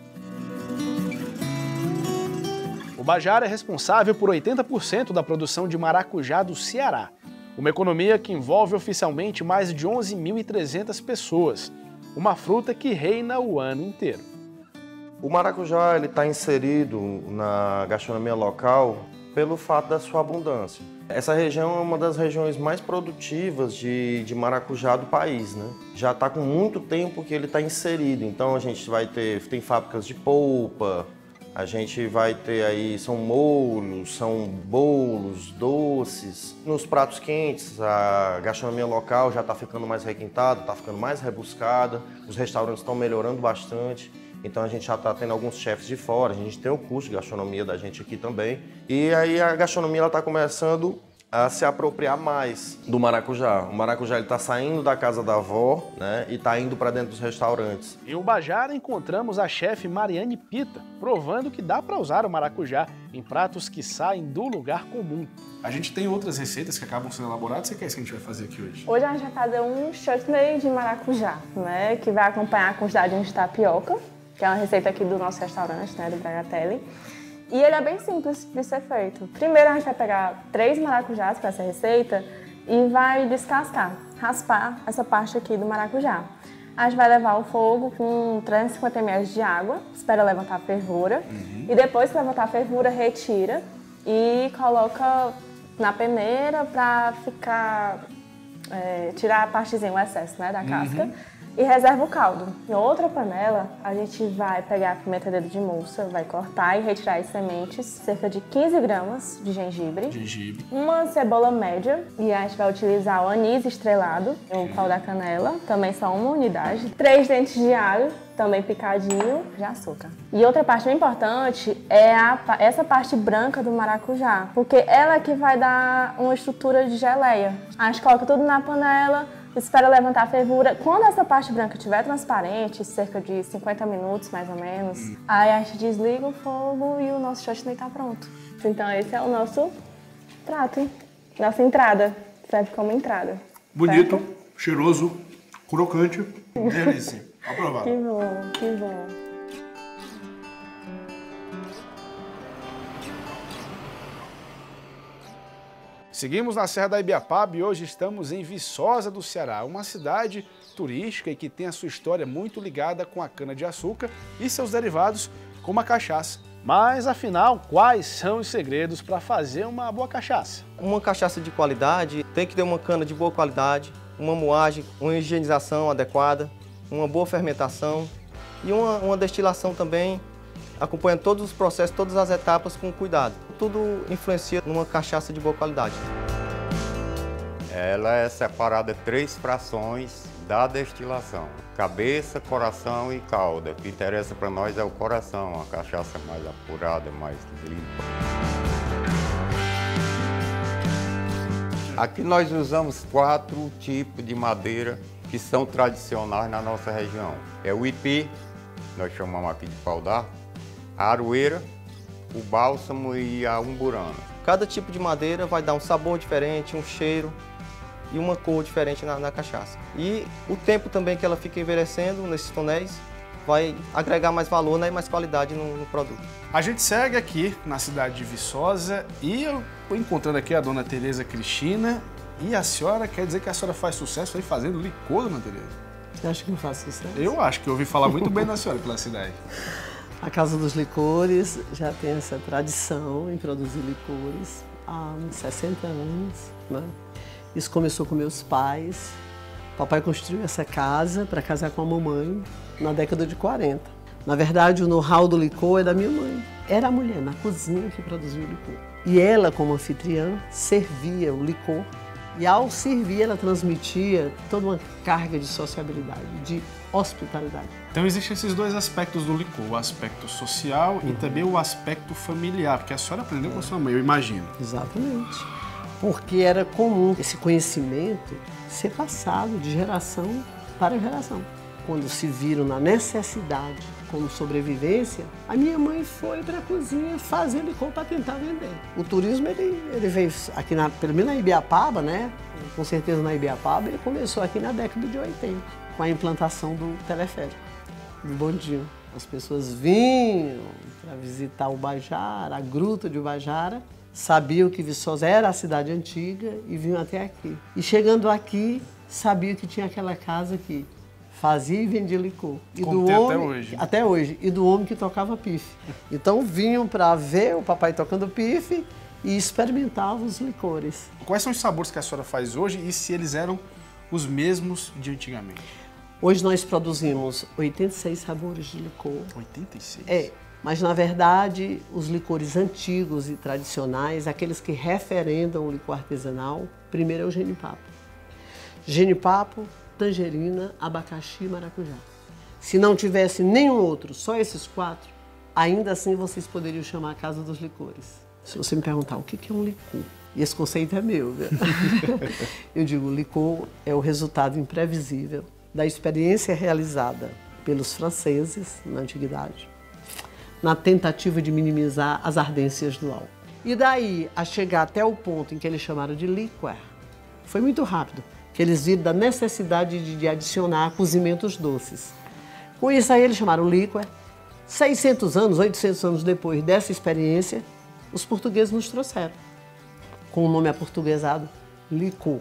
Ubajara é responsável por 80% da produção de maracujá do Ceará. Uma economia que envolve oficialmente mais de 11.300 pessoas, uma fruta que reina o ano inteiro. O maracujá está inserido na gastronomia local pelo fato da sua abundância. Essa região é uma das regiões mais produtivas de maracujá do país, né? Já está com muito tempo que ele está inserido, então a gente tem fábricas de polpa, a gente vai ter aí, são molhos, são bolos, doces. Nos pratos quentes, a gastronomia local já está ficando mais requintada, está ficando mais rebuscada, os restaurantes estão melhorando bastante. Então a gente já está tendo alguns chefes de fora, a gente tem o curso de gastronomia da gente aqui também. E aí a gastronomia está começando a se apropriar mais do maracujá. O maracujá está saindo da casa da avó, né, e está indo para dentro dos restaurantes. Em Ubajara encontramos a chefe Mariane Pita, provando que dá para usar o maracujá em pratos que saem do lugar comum. A gente tem outras receitas que acabam sendo elaboradas. Você quer isso que a gente vai fazer aqui hoje? Hoje a gente vai fazer um chutney de maracujá, né, que vai acompanhar com os dadinhos de tapioca, que é uma receita aqui do nosso restaurante, né, do Bragatelli. E ele é bem simples de ser feito. Primeiro a gente vai pegar 3 maracujás para essa receita e vai descascar, raspar essa parte aqui do maracujá. A gente vai levar ao fogo com 350 ml de água, espera levantar a fervura. E depois que levantar a fervura, retira e coloca na peneira para tirar a partezinha, o excesso, né, da casca. E reserva o caldo. Em outra panela, a gente vai pegar a pimenta dedo de moça, vai cortar e retirar as sementes, cerca de 15 gramas de gengibre. Uma cebola média, e a gente vai utilizar o anis estrelado, o pau da canela, também só uma unidade. 3 dentes de alho, também picadinho, de açúcar. E outra parte bem importante é essa parte branca do maracujá, porque ela é que vai dar uma estrutura de geleia. A gente coloca tudo na panela, espera levantar a fervura. Quando essa parte branca estiver transparente, cerca de 50 minutos mais ou menos, aí a gente desliga o fogo e o nosso chutney está pronto. Então esse é o nosso prato, nossa entrada. Serve como entrada. Bonito, certo? Cheiroso, crocante, delícia. Aprovado. Que bom, que bom. Seguimos na Serra da Ibiapaba e hoje estamos em Viçosa do Ceará, uma cidade turística e que tem a sua história muito ligada com a cana-de-açúcar e seus derivados, como a cachaça. Mas, afinal, quais são os segredos para fazer uma boa cachaça? Uma cachaça de qualidade tem que ter uma cana de boa qualidade, uma moagem, uma higienização adequada, uma boa fermentação e uma destilação também, acompanhando todos os processos, todas as etapas com cuidado. Tudo influencia numa cachaça de boa qualidade. Ela é separada em 3 frações da destilação: cabeça, coração e cauda. O que interessa para nós é o coração, a cachaça mais apurada, mais limpa. Aqui nós usamos 4 tipos de madeira que são tradicionais na nossa região. É o ipi, nós chamamos aqui de pau d'arco, a aroeira, o bálsamo e a umburana. Cada tipo de madeira vai dar um sabor diferente, um cheiro e uma cor diferente na cachaça. E o tempo também que ela fica envelhecendo nesses tonéis vai agregar mais valor, né, e mais qualidade no produto. A gente segue aqui na cidade de Viçosa e eu estou encontrando aqui a dona Tereza Cristina. E a senhora quer dizer que a senhora faz sucesso aí fazendo licor, dona Tereza? Você acha que eu faço sucesso? Eu acho que eu ouvi falar muito bem da senhora pela cidade. A Casa dos Licores já tem essa tradição em produzir licores há uns 60 anos, né? Isso começou com meus pais. O papai construiu essa casa para casar com a mamãe na década de 40. Na verdade, o know-how do licor é da minha mãe. Era a mulher na cozinha que produzia o licor. E ela, como anfitriã, servia o licor. E ao servir, ela transmitia toda uma carga de sociabilidade, de hospitalidade. Então existem esses 2 aspectos do licor, o aspecto social e também o aspecto familiar, porque a senhora aprendeu com a sua mãe, eu imagino. Exatamente. Porque era comum esse conhecimento ser passado de geração para geração. Quando se viram na necessidade como sobrevivência, a minha mãe foi para a cozinha fazer licor para tentar vender. O turismo ele veio aqui, pelo menos na Ibiapaba, né? Com certeza na Ibiapaba, ele começou aqui na década de 80, com a implantação do teleférico, do bondinho. As pessoas vinham para visitar o Ubajara, a gruta de Ubajara, sabiam que Viçosa era a cidade antiga e vinham até aqui. E chegando aqui, sabiam que tinha aquela casa que fazia e vendia licor. E como do tem homem, até hoje. Até hoje. E do homem que tocava pife. Então vinham para ver o papai tocando pife e experimentava os licores. Quais são os sabores que a senhora faz hoje e se eles eram os mesmos de antigamente? Hoje nós produzimos 86 sabores de licor. 86? É, mas na verdade os licores antigos e tradicionais, aqueles que referendam o licor artesanal, primeiro é o genipapo. Genipapo, tangerina, abacaxi e maracujá. Se não tivesse nenhum outro, só esses 4, ainda assim vocês poderiam chamar a Casa dos Licores. Se você me perguntar o que é um licor, e esse conceito é meu, né? Eu digo, licor é o resultado imprevisível da experiência realizada pelos franceses na antiguidade, na tentativa de minimizar as ardências do álcool. E daí a chegar até o ponto em que eles chamaram de liquor, foi muito rápido, que eles viram da necessidade de adicionar cozimentos doces. Com isso aí eles chamaram liquor. 600 anos, 800 anos depois dessa experiência, os portugueses nos trouxeram, com o nome aportuguesado, licor.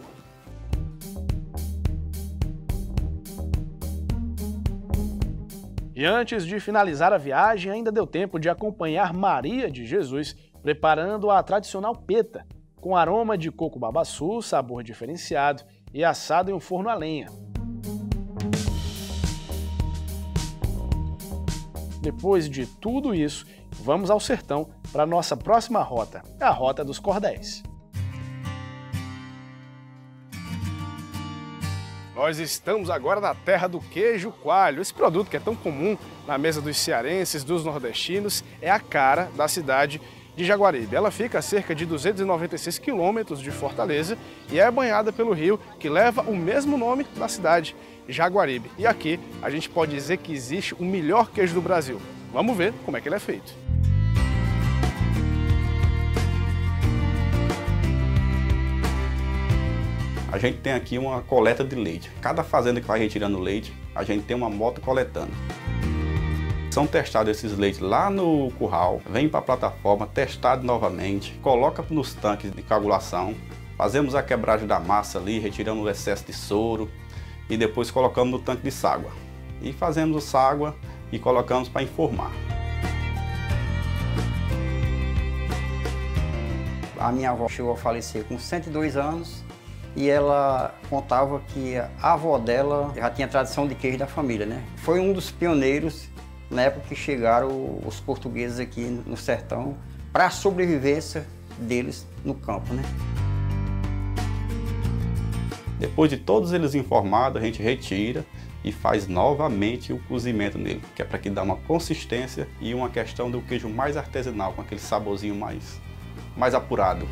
E antes de finalizar a viagem, ainda deu tempo de acompanhar Maria de Jesus preparando a tradicional peta, com aroma de coco babaçu, sabor diferenciado e assado em um forno a lenha. Depois de tudo isso, vamos ao sertão para a nossa próxima rota, a Rota dos Cordéis. Nós estamos agora na terra do queijo coalho. Esse produto que é tão comum na mesa dos cearenses, dos nordestinos, é a cara da cidade de Jaguaribe. Ela fica a cerca de 296 quilômetros de Fortaleza e é banhada pelo rio que leva o mesmo nome da cidade, Jaguaribe. E aqui a gente pode dizer que existe o melhor queijo do Brasil. Vamos ver como é que ele é feito. A gente tem aqui uma coleta de leite. Cada fazenda que vai retirando leite, a gente tem uma moto coletando. São testados esses leites lá no curral, vem para a plataforma, testado novamente, coloca nos tanques de coagulação, fazemos a quebragem da massa ali, retiramos o excesso de soro e depois colocamos no tanque de ságua. E fazemos o ságua e colocamos para informar. A minha avó chegou a falecer com 102 anos e ela contava que a avó dela já tinha tradição de queijo da família, né? Foi um dos pioneiros na época que chegaram os portugueses aqui no sertão para a sobrevivência deles no campo, né? Depois de todos eles informados, a gente retira e faz novamente o cozimento nele, que é para que dá uma consistência e uma questão do queijo mais artesanal, com aquele saborzinho mais apurado.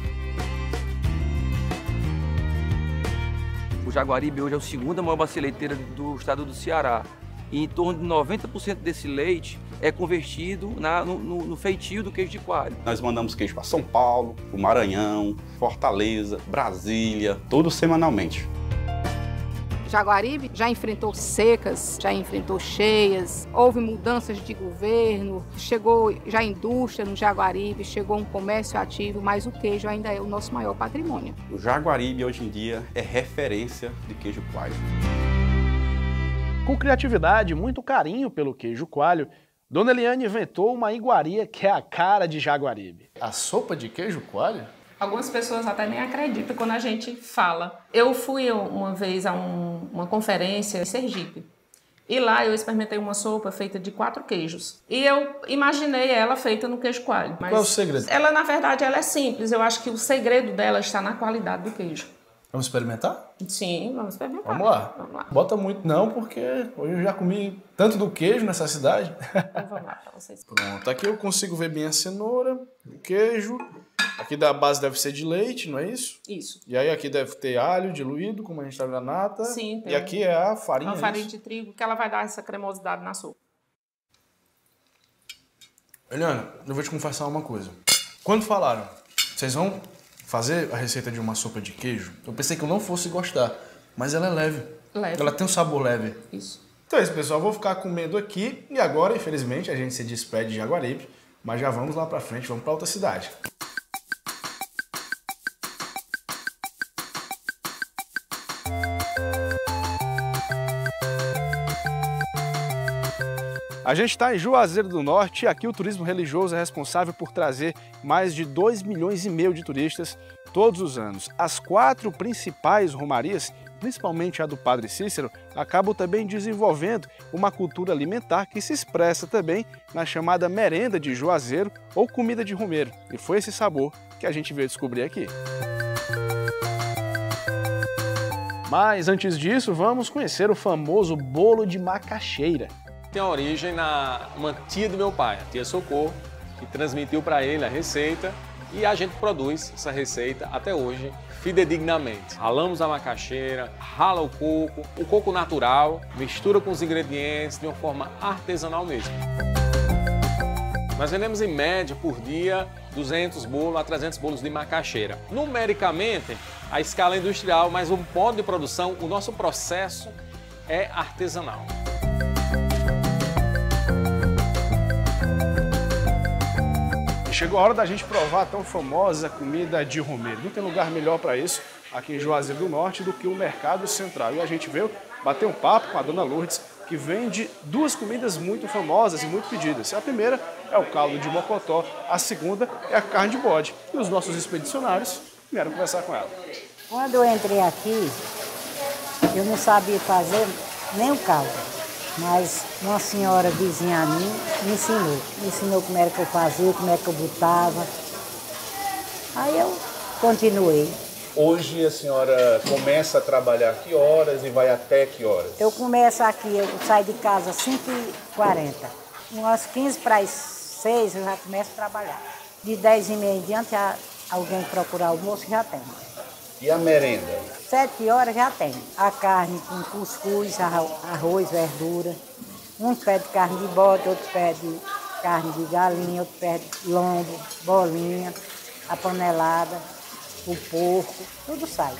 O Jaguaribe hoje é a segunda maior bacia leiteira do estado do Ceará. E em torno de 90% desse leite é convertido no feitio do queijo de coalho. Nós mandamos queijo para São Paulo, o Maranhão, Fortaleza, Brasília, tudo semanalmente. Jaguaribe já enfrentou secas, já enfrentou cheias, houve mudanças de governo, chegou já a indústria no Jaguaribe, chegou um comércio ativo, mas o queijo ainda é o nosso maior patrimônio. O Jaguaribe hoje em dia é referência de queijo coalho. Com criatividade e muito carinho pelo queijo coalho, Dona Eliane inventou uma iguaria que é a cara de Jaguaribe. A sopa de queijo coalho? Algumas pessoas até nem acreditam quando a gente fala. Eu fui uma vez a uma conferência em Sergipe. E lá eu experimentei uma sopa feita de 4 queijos. E eu imaginei ela feita no queijo coalho. Mas qual é o segredo? Ela, na verdade, ela é simples. Eu acho que o segredo dela está na qualidade do queijo. Vamos experimentar? Sim, vamos experimentar. Vamos lá. Vamos lá. Bota muito não, porque hoje eu já comi tanto do queijo nessa cidade. Então vamos lá para vocês. Pronto, aqui eu consigo ver bem a cenoura, o queijo. Aqui da base deve ser de leite, não é isso? Isso. E aí aqui deve ter alho diluído, como a gente está vendo a nata. Sim. E aqui é a farinha. A farinha de trigo, que ela vai dar essa cremosidade na sopa. Eliana, eu vou te confessar uma coisa. Quando falaram, vocês vão fazer a receita de uma sopa de queijo, eu pensei que eu não fosse gostar, mas ela é leve. Leve. Ela tem um sabor leve. Isso. Então é isso, pessoal. Eu vou ficar comendo aqui e agora, infelizmente, a gente se despede de Jaguaribe, mas já vamos lá pra frente, vamos pra outra cidade. A A gente está em Juazeiro do Norte e aqui o turismo religioso é responsável por trazer mais de 2,5 milhões de turistas todos os anos. As 4 principais romarias, principalmente a do Padre Cícero, acabam também desenvolvendo uma cultura alimentar que se expressa também na chamada merenda de Juazeiro ou comida de romeiro. E foi esse sabor que a gente veio descobrir aqui. Mas antes disso, vamos conhecer o famoso bolo de macaxeira. Tem origem na uma tia do meu pai, a tia Socorro, que transmitiu para ele a receita e a gente produz essa receita até hoje fidedignamente. Ralamos a macaxeira, rala o coco natural, mistura com os ingredientes de uma forma artesanal mesmo. Nós vendemos em média por dia 200 bolos a 300 bolos de macaxeira. Numericamente, a escala é industrial, mas o modo de produção, o nosso processo é artesanal. Chegou a hora da gente provar a tão famosa comida de romeiro. Não tem lugar melhor para isso aqui em Juazeiro do Norte do que o Mercado Central. E a gente veio bater um papo com a dona Lourdes, que vende 2 comidas muito famosas e muito pedidas. A primeira é o caldo de mocotó, a segunda é a carne de bode. E os nossos expedicionários vieram conversar com ela. Quando eu entrei aqui, eu não sabia fazer nem o caldo. Mas uma senhora vizinha a mim me ensinou como era que eu fazia, como é que eu botava. Aí eu continuei. Hoje a senhora começa a trabalhar que horas e vai até que horas? Eu começo aqui, eu saio de casa às 5h40. Umas 15 para as 6 eu já começo a trabalhar. De 10h30 em diante, alguém procurar almoço já tem. E a merenda? 7 horas já tem. A carne com cuscuz, arroz, verdura. Um pede carne de bode, outro pede carne de galinha, outro pede lombo, bolinha, a panelada, o porco, tudo sai.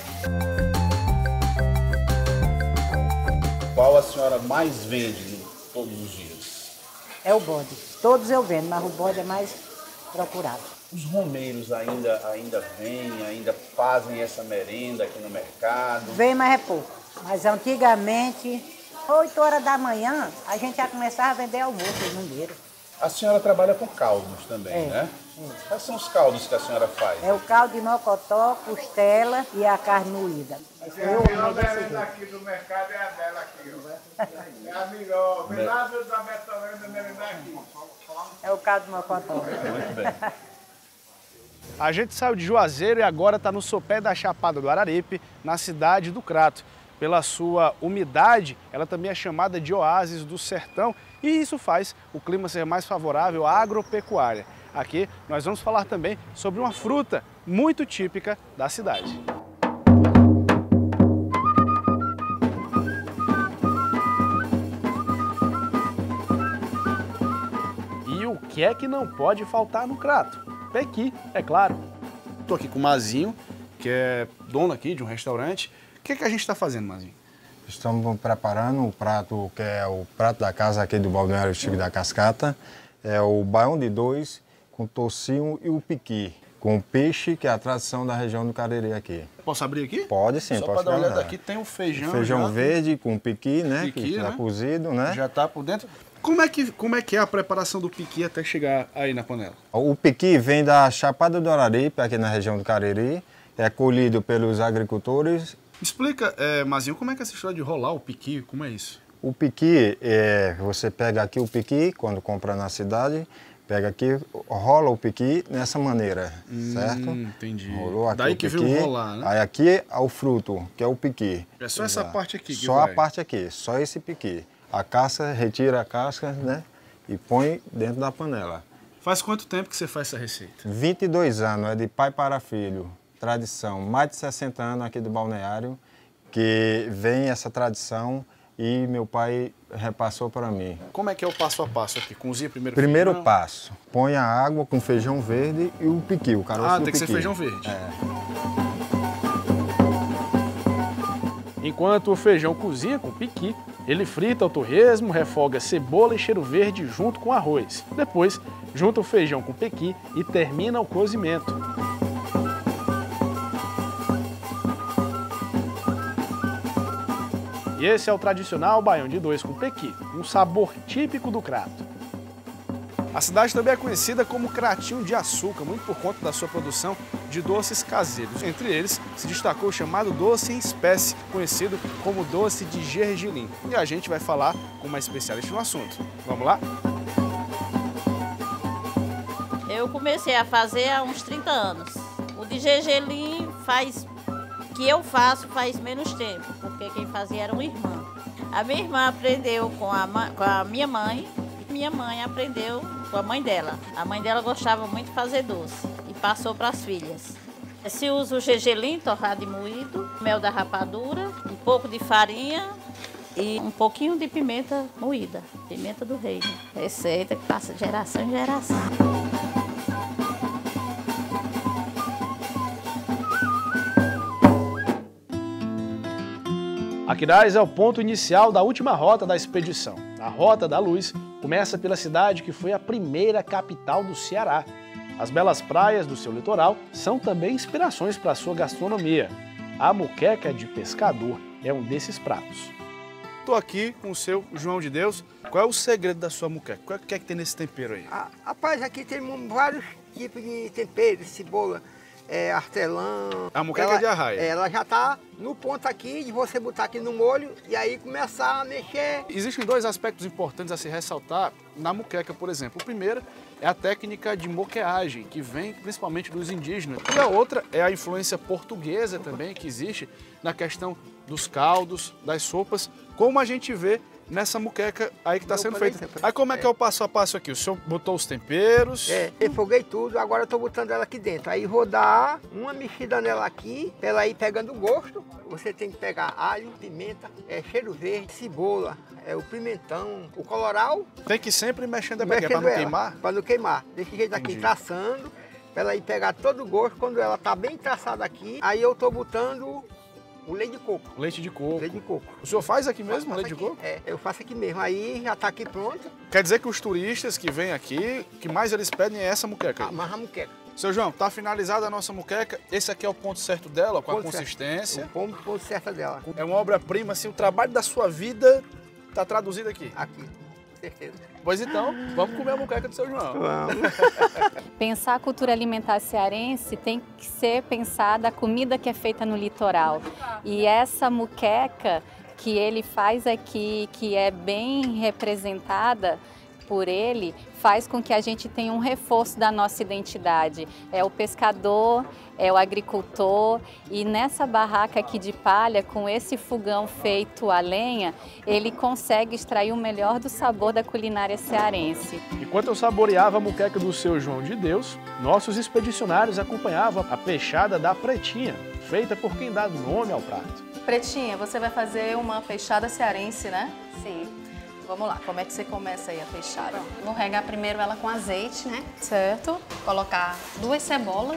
Qual a senhora mais vende todos os dias? É o bode. Todos eu vendo, mas o bode é mais procurado. Os romeiros ainda vêm, ainda fazem essa merenda aqui no mercado? Vem, mas é pouco. Mas antigamente, 8 horas da manhã, a gente já começava a vender almoço no mineiro. A senhora trabalha com caldos também, né? Quais são os caldos que a senhora faz? É o caldo de mocotó, costela e a carne moída. A merenda aqui do mercado é a dela aqui, ó. É a melhor. Vem lá da Betolândia, merenda aqui. É o caldo de mocotó. Muito bem. A gente saiu de Juazeiro e agora está no sopé da Chapada do Araripe, na cidade do Crato. Pela sua umidade, ela também é chamada de oásis do sertão e isso faz o clima ser mais favorável à agropecuária. Aqui nós vamos falar também sobre uma fruta muito típica da cidade. E o que é que não pode faltar no Crato? Pequi, é claro. Estou aqui com o Mazinho, que é dono aqui de um restaurante. O que a gente está fazendo, Mazinho? Estamos preparando o prato, que é o prato da casa aqui do Balneário Chico da Cascata. É o baião de 2 com tocinho e o piqui, com peixe, que é a tradição da região do Cariri aqui. Posso abrir aqui? Pode sim, só pode. Só para dar uma olhada aqui, tem o feijão. Feijão verde com piqui, né? Piqui, que está cozido, né? Já está por dentro. Como é que é a preparação do piqui até chegar aí na panela? O piqui vem da Chapada do Araripe, aqui na região do Cariri. É colhido pelos agricultores. Explica, Mazinho, como é que é essa história de rolar o piqui? Como é isso? O piqui, você pega aqui o piqui, quando compra na cidade, pega aqui, rola o piqui nessa maneira, certo? Entendi. Rolou aqui daí o que piqui, veio rolar, né? Aí aqui é o fruto, que é o piqui. É só essa parte aqui que só vai? A parte aqui, só esse piqui. A casca, retira a casca, né? E põe dentro da panela. Faz quanto tempo que você faz essa receita? 22 anos, é de pai para filho. Tradição, mais de 60 anos aqui do balneário, que vem essa tradição e meu pai repassou para mim. Como é que é o passo a passo aqui? Cozinha primeiro Primeiro feijão? passo, põe a água com feijão verde e o piqui, o caroço do piqui. Tem que ser feijão verde. É. Enquanto o feijão cozinha com piqui, ele frita o torresmo, refoga cebola e cheiro verde junto com arroz. Depois, junta o feijão com pequi e termina o cozimento. E esse é o tradicional baião de dois com pequi, um sabor típico do Crato. A cidade também é conhecida como Cratinho de Açúcar, muito por conta da sua produção de doces caseiros. Entre eles, se destacou o chamado doce em espécie, conhecido como doce de gergelim. E a gente vai falar com uma especialista no assunto. Vamos lá? Eu comecei a fazer há uns 30 anos. O de gergelim que eu faço faz menos tempo, porque quem fazia era uma irmã. A minha irmã aprendeu com a minha mãe, e minha mãe aprendeu com a mãe dela. A mãe dela gostava muito de fazer doce e passou para as filhas. Se usa o gergelim torrado e moído, mel da rapadura, um pouco de farinha e um pouquinho de pimenta moída, pimenta do reino. Receita que passa de geração em geração. Aquiraz é o ponto inicial da última rota da expedição. A Rota da Luz começa pela cidade que foi a primeira capital do Ceará. As belas praias do seu litoral são também inspirações para a sua gastronomia. A muqueca de pescador é um desses pratos. Estou aqui com o seu João de Deus. Qual é o segredo da sua muqueca? O que é que tem nesse tempero aí? Rapaz, aqui tem vários tipos de tempero, cebola, hortelã. A muqueca de arraia. Ela já está no ponto aqui de você botar aqui no molho e aí começar a mexer. Existem dois aspectos importantes a se ressaltar na muqueca, por exemplo. O primeiro é a técnica de moqueagem, que vem principalmente dos indígenas. E a outra é a influência portuguesa também, que existe na questão dos caldos, das sopas, como a gente vê nessa muqueca aí que está sendo feita. Aí como é que é o passo a passo aqui? O senhor botou os temperos? Refoguei tudo, agora eu estou botando ela aqui dentro. Aí vou dar uma mexida nela aqui, pra ela ir pegando o gosto. Você tem que pegar alho, pimenta, cheiro verde, cebola, o pimentão, o coloral. Tem que ir sempre mexendo para não queimar? Para não queimar. Desse jeito aqui, traçando, pra ela ir pegar todo o gosto. Quando ela está bem traçada aqui, aí eu estou botando o leite de coco. Leite de coco. Leite de coco. O senhor faz aqui mesmo, leite de coco? Eu faço aqui mesmo. Aí já está aqui pronto. Quer dizer que os turistas que vêm aqui, o que mais eles pedem é essa muqueca? Amarra a muqueca. Seu João, está finalizada a nossa muqueca. Esse aqui é o ponto certo dela, com a consistência. O ponto certo dela. É uma obra-prima, assim, o trabalho da sua vida está traduzido aqui. Aqui, certeza. Pois então, vamos comer a muqueca do seu João. Vamos. Pensar a cultura alimentar cearense tem que ser pensada a comida que é feita no litoral. E essa muqueca que ele faz aqui, que é bem representada por ele, faz com que a gente tenha um reforço da nossa identidade. É o pescador, é o agricultor, e nessa barraca aqui de palha, com esse fogão feito a lenha, ele consegue extrair o melhor do sabor da culinária cearense. Enquanto eu saboreava a muqueca do seu João de Deus, nossos expedicionários acompanhavam a peixada da Pretinha, feita por quem dá nome ao prato. Pretinha, você vai fazer uma peixada cearense, né? Sim. Vamos lá, como é que você começa aí a peixada? Vou regar primeiro ela com azeite, né? Certo. Colocar 2 cebola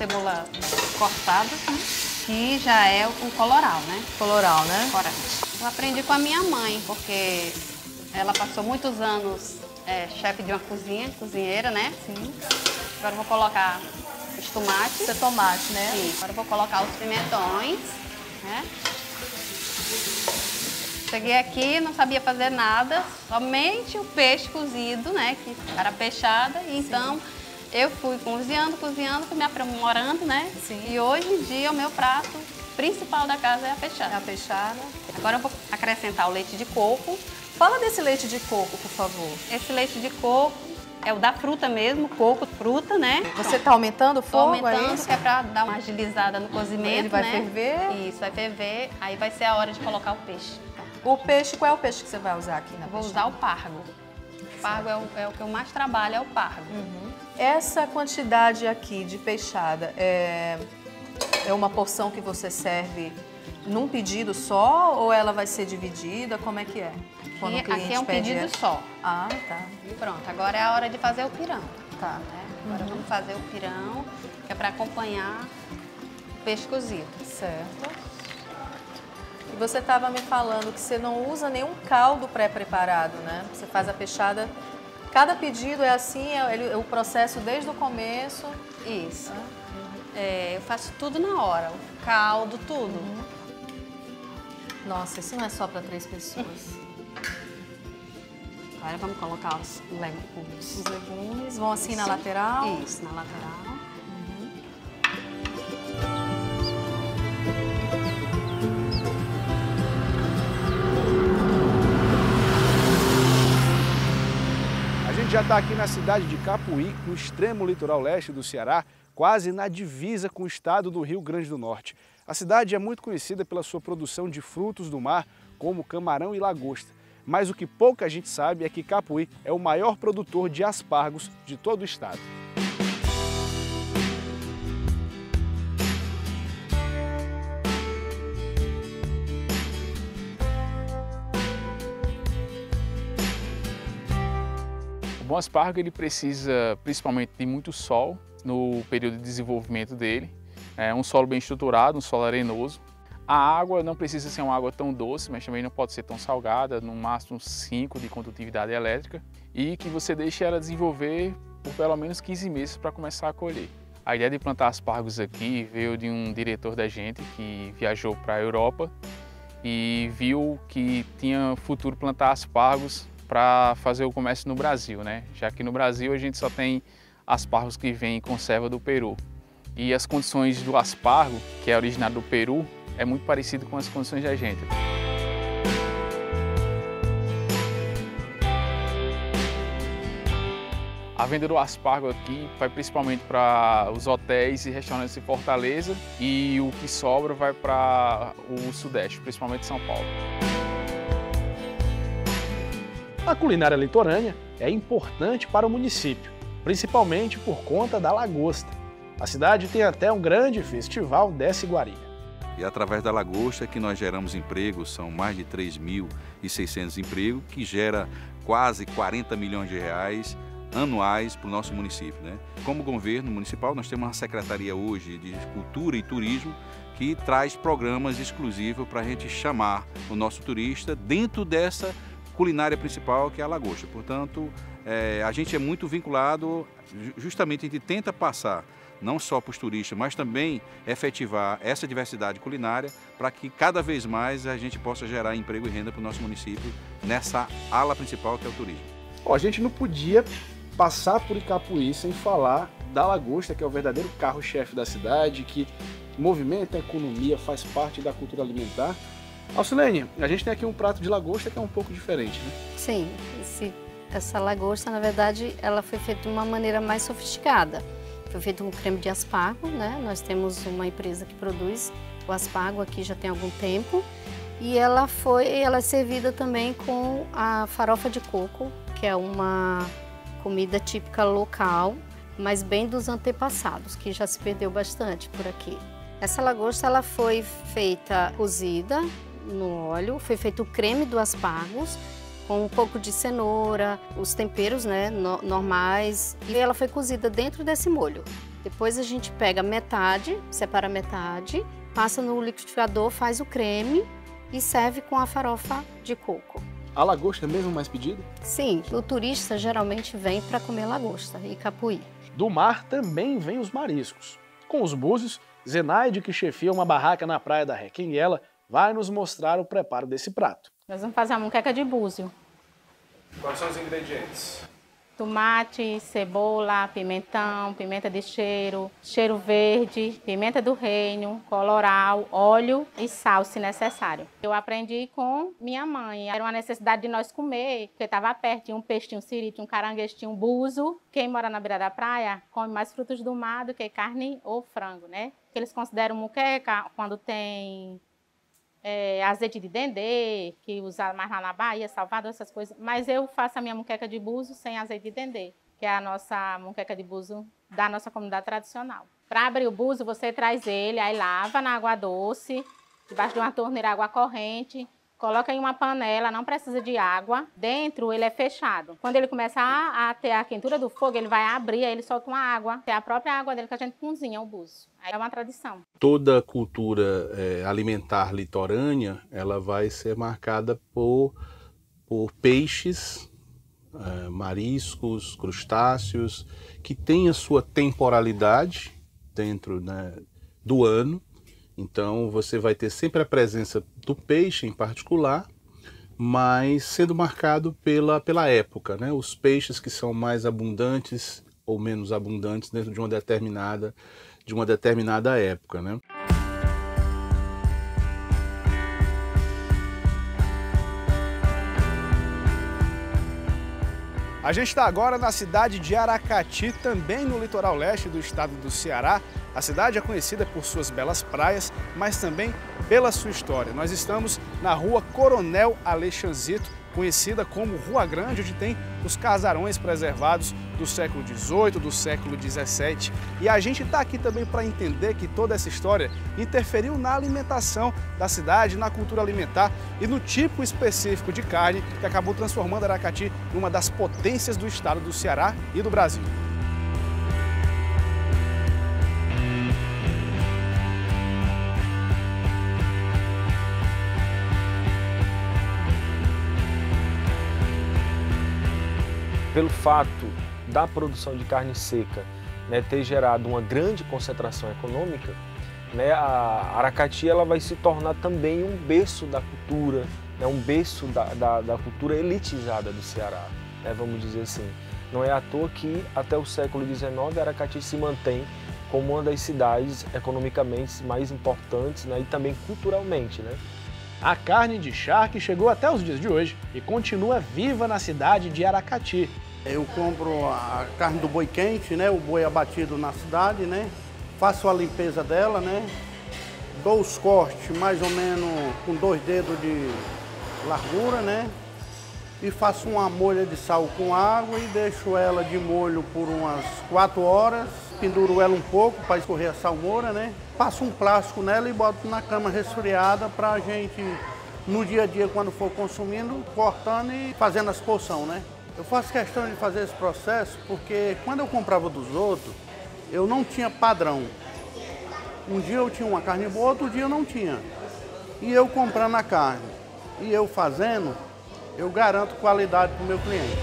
cortada, né? Que já é o coloral, né? Coloral, né? Corante. Eu aprendi com a minha mãe, porque ela passou muitos anos chefe de uma cozinheira, né? Sim. Agora eu vou colocar os tomates. Isso é tomate, né? Sim. Agora eu vou colocar os pimentões, né? Cheguei aqui, não sabia fazer nada, somente o peixe cozido, né, que era peixada, e então eu fui cozinhando, fui me aprimorando, né, e hoje em dia o meu prato principal da casa é a peixada. É a peixada. Agora eu vou acrescentar o leite de coco. Fala desse leite de coco, por favor. Esse leite de coco é o da fruta mesmo, coco, fruta, né? Você tá aumentando o fogo? Tô aumentando, que é pra dar uma agilizada no cozimento, Ele vai né? ferver? Isso, vai ferver, aí vai ser a hora de colocar o peixe. O peixe, qual é o peixe que você vai usar aqui na Vou peixada? usar o pargo. O pargo é o que eu mais trabalho, é o pargo. Essa quantidade aqui de peixada é uma porção que você serve num pedido só ou ela vai ser dividida? Como é que é? Quando o cliente aqui é um pede pedido só. Ah, tá. Pronto, agora é a hora de fazer o pirão. Tá. Né? Agora vamos fazer o pirão, que é para acompanhar o peixe cozido. Certo. E você estava me falando que você não usa nenhum caldo pré-preparado, né? Você faz a peixada. Cada pedido é assim, o processo desde o começo. Isso. Eu faço tudo na hora, o caldo, tudo. Nossa, isso não é só para 3 pessoas. Agora vamos colocar os legumes. Os legumes vão assim na lateral? Isso, na lateral. A gente já está aqui na cidade de Capuí, no extremo litoral leste do Ceará, quase na divisa com o estado do Rio Grande do Norte. A cidade é muito conhecida pela sua produção de frutos do mar, como camarão e lagosta. Mas o que pouca gente sabe é que Capuí é o maior produtor de aspargos de todo o estado. O bom aspargo ele precisa principalmente de muito sol no período de desenvolvimento dele. É um solo bem estruturado, um solo arenoso. A água não precisa ser uma água tão doce, mas também não pode ser tão salgada, no máximo 5 de condutividade elétrica, e que você deixe ela desenvolver por pelo menos 15 meses para começar a colher. A ideia de plantar aspargos aqui veio de um diretor da gente que viajou para a Europa e viu que tinha futuro plantar aspargos para fazer o comércio no Brasil, né? Já que no Brasil a gente só tem aspargos que vêm em conserva do Peru. E as condições do aspargo, que é originário do Peru, é muito parecido com as condições da gente. A venda do aspargo aqui vai principalmente para os hotéis e restaurantes de Fortaleza, e o que sobra vai para o Sudeste, principalmente São Paulo. A culinária litorânea é importante para o município, principalmente por conta da lagosta. A cidade tem até um grande festival dessa iguaria. E através da lagosta que nós geramos empregos, são mais de 3.600 empregos, que gera quase 40 milhões de reais anuais para o nosso município, né? Como governo municipal, nós temos uma secretaria hoje de Cultura e Turismo que traz programas exclusivos para a gente chamar o nosso turista dentro dessa culinária principal, que é a lagosta. Portanto, a gente é muito vinculado, justamente a gente tenta passar não só para os turistas, mas também efetivar essa diversidade culinária para que cada vez mais a gente possa gerar emprego e renda para o nosso município nessa ala principal que é o turismo. A gente não podia passar por Icapuí sem falar da lagosta, que é o verdadeiro carro-chefe da cidade, que movimenta a economia, faz parte da cultura alimentar. Alcilene, a gente tem aqui um prato de lagosta que é um pouco diferente, né? Sim, essa lagosta, na verdade, ela foi feita de uma maneira mais sofisticada. Foi feito um creme de aspargo, né? Nós temos uma empresa que produz o aspargo aqui já tem algum tempo. E ela é servida também com a farofa de coco, que é uma comida típica local, mas bem dos antepassados, que já se perdeu bastante por aqui. Essa lagosta ela foi feita cozida no óleo, foi feito o creme do aspargos, com um pouco de cenoura, os temperos, né, normais, e ela foi cozida dentro desse molho. Depois a gente pega metade, separa metade, passa no liquidificador, faz o creme e serve com a farofa de coco. A lagosta é mesmo mais pedida? Sim, o turista geralmente vem para comer lagosta e capuí. Do mar também vem os mariscos. Com os búzios, Zenaide, que chefia uma barraca na praia da Requenguela, vai nos mostrar o preparo desse prato. Nós vamos fazer a moqueca de búzio. Quais são os ingredientes? Tomate, cebola, pimentão, pimenta de cheiro, cheiro verde, pimenta do reino, colorau, óleo e sal, se necessário. Eu aprendi com minha mãe. Era uma necessidade de nós comer, porque estava perto, tinha um peixe, tinha um siri, tinha um caranguejo, tinha um buzo. Quem mora na beira da praia come mais frutos do mar do que carne ou frango, né? Porque eles consideram moqueca quando tem azeite de dendê, que usa mais lá na Bahia, Salvador, essas coisas. Mas eu faço a minha moqueca de buzo sem azeite de dendê, que é a nossa moqueca de buzo da nossa comunidade tradicional. Para abrir o buzo, você traz ele, aí lava na água doce, debaixo de uma torneira, água corrente, coloca em uma panela, não precisa de água. Dentro ele é fechado. Quando ele começa a ter a quentura do fogo, ele vai abrir, aí ele solta uma água. É a própria água dele que a gente cozinha o buzo. É uma tradição. Toda cultura alimentar litorânea, ela vai ser marcada por peixes, mariscos, crustáceos, que têm a sua temporalidade dentro, né, do ano Então você vai ter sempre a presença do peixe em particular, mas sendo marcado pela época, né? Os peixes que são mais abundantes ou menos abundantes dentro de uma determinada época, né? A gente está agora na cidade de Aracati, também no litoral leste do estado do Ceará. A cidade é conhecida por suas belas praias, mas também pela sua história. Nós estamos na rua Coronel Alexanzito, conhecida como Rua Grande, onde tem os casarões preservados do século XVIII, do século XVII. E a gente está aqui também para entender que toda essa história interferiu na alimentação da cidade, na cultura alimentar e no tipo específico de carne que acabou transformando Aracati em uma das potências do estado do Ceará e do Brasil. Pelo fato da produção de carne seca, né, ter gerado uma grande concentração econômica, né, a Aracati ela vai se tornar também um berço da cultura, né, um berço da cultura elitizada do Ceará, né, vamos dizer assim. Não é à toa que até o século XIX Aracati se mantém como uma das cidades economicamente mais importantes, né, e também culturalmente, né. A carne de charque chegou até os dias de hoje e continua viva na cidade de Aracati. Eu compro a carne do boi quente, né, o boi abatido na cidade, né, faço a limpeza dela, né, dou os cortes mais ou menos com 2 dedos de largura, né, e faço uma molha de sal com água e deixo ela de molho por umas 4 horas, penduro ela um pouco para escorrer a salmoura, né, passo um plástico nela e boto na cama resfriada para a gente, no dia a dia, quando for consumindo, cortando e fazendo as porções, né. Eu faço questão de fazer esse processo porque quando eu comprava dos outros, eu não tinha padrão. Um dia eu tinha uma carne boa, outro dia eu não tinha. E eu comprando a carne e eu fazendo, eu garanto qualidade para o meu cliente.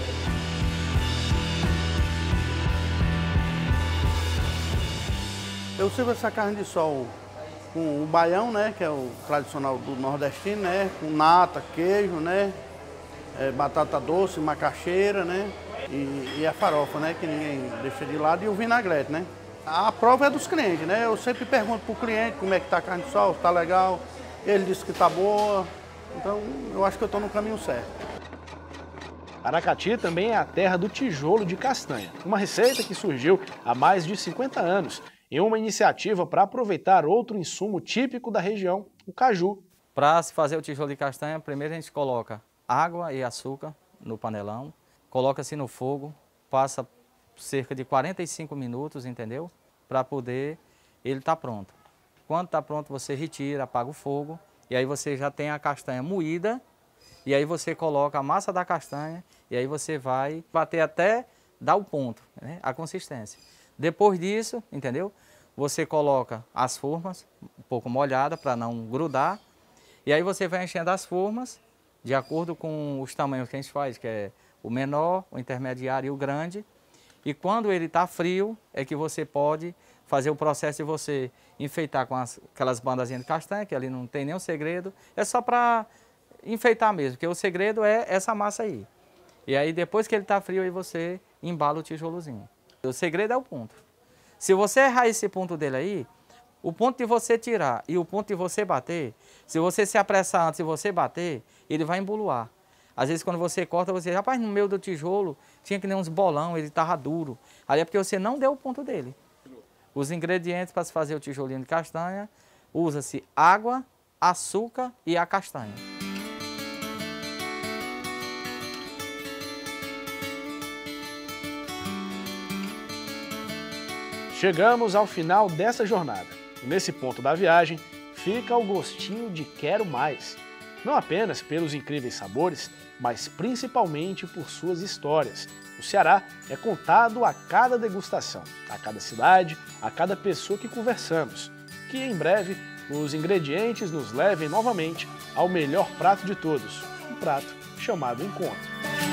Eu sirvo essa carne de sol com o baião, né, que é o tradicional do nordestino, né, com nata, queijo, né, batata doce, macaxeira, né? E a farofa, né? Que ninguém deixa de lado, e o vinagrete, né? A prova é dos clientes, né? Eu sempre pergunto pro cliente como é que tá a carne de sol, se tá legal. Ele disse que tá boa. Então, eu acho que eu tô no caminho certo. Aracati também é a terra do tijolo de castanha, uma receita que surgiu há mais de 50 anos em uma iniciativa para aproveitar outro insumo típico da região, o caju. Para se fazer o tijolo de castanha, primeiro a gente coloca água e açúcar no panelão, coloca-se no fogo, passa cerca de 45 minutos, entendeu? Para poder ele estar pronto. Quando está pronto, você retira, apaga o fogo, e aí você já tem a castanha moída, e aí você coloca a massa da castanha, e aí você vai bater até dar o ponto, né? A consistência. Depois disso, entendeu? Você coloca as formas, um pouco molhada para não grudar, e aí você vai enchendo as formas, de acordo com os tamanhos que a gente faz, que é o menor, o intermediário e o grande. E quando ele está frio, é que você pode fazer o processo de você enfeitar com aquelas bandazinhas de castanha, que ali não tem nenhum segredo. É só para enfeitar mesmo, porque o segredo é essa massa aí. E aí depois que ele está frio, aí você embala o tijolozinho. O segredo é o ponto. Se você errar esse ponto dele aí, o ponto de você tirar e o ponto de você bater, se você se apressar antes de você bater, ele vai emboluar. Às vezes quando você corta, você diz, rapaz, no meio do tijolo tinha que nem uns bolão, ele estava duro. Ali é porque você não deu o ponto dele. Os ingredientes para se fazer o tijolinho de castanha, usa-se água, açúcar e a castanha. Chegamos ao final dessa jornada. E nesse ponto da viagem, fica o gostinho de quero mais. Não apenas pelos incríveis sabores, mas principalmente por suas histórias. O Ceará é contado a cada degustação, a cada cidade, a cada pessoa que conversamos. Que em breve os ingredientes nos levem novamente ao melhor prato de todos, um prato chamado encontro.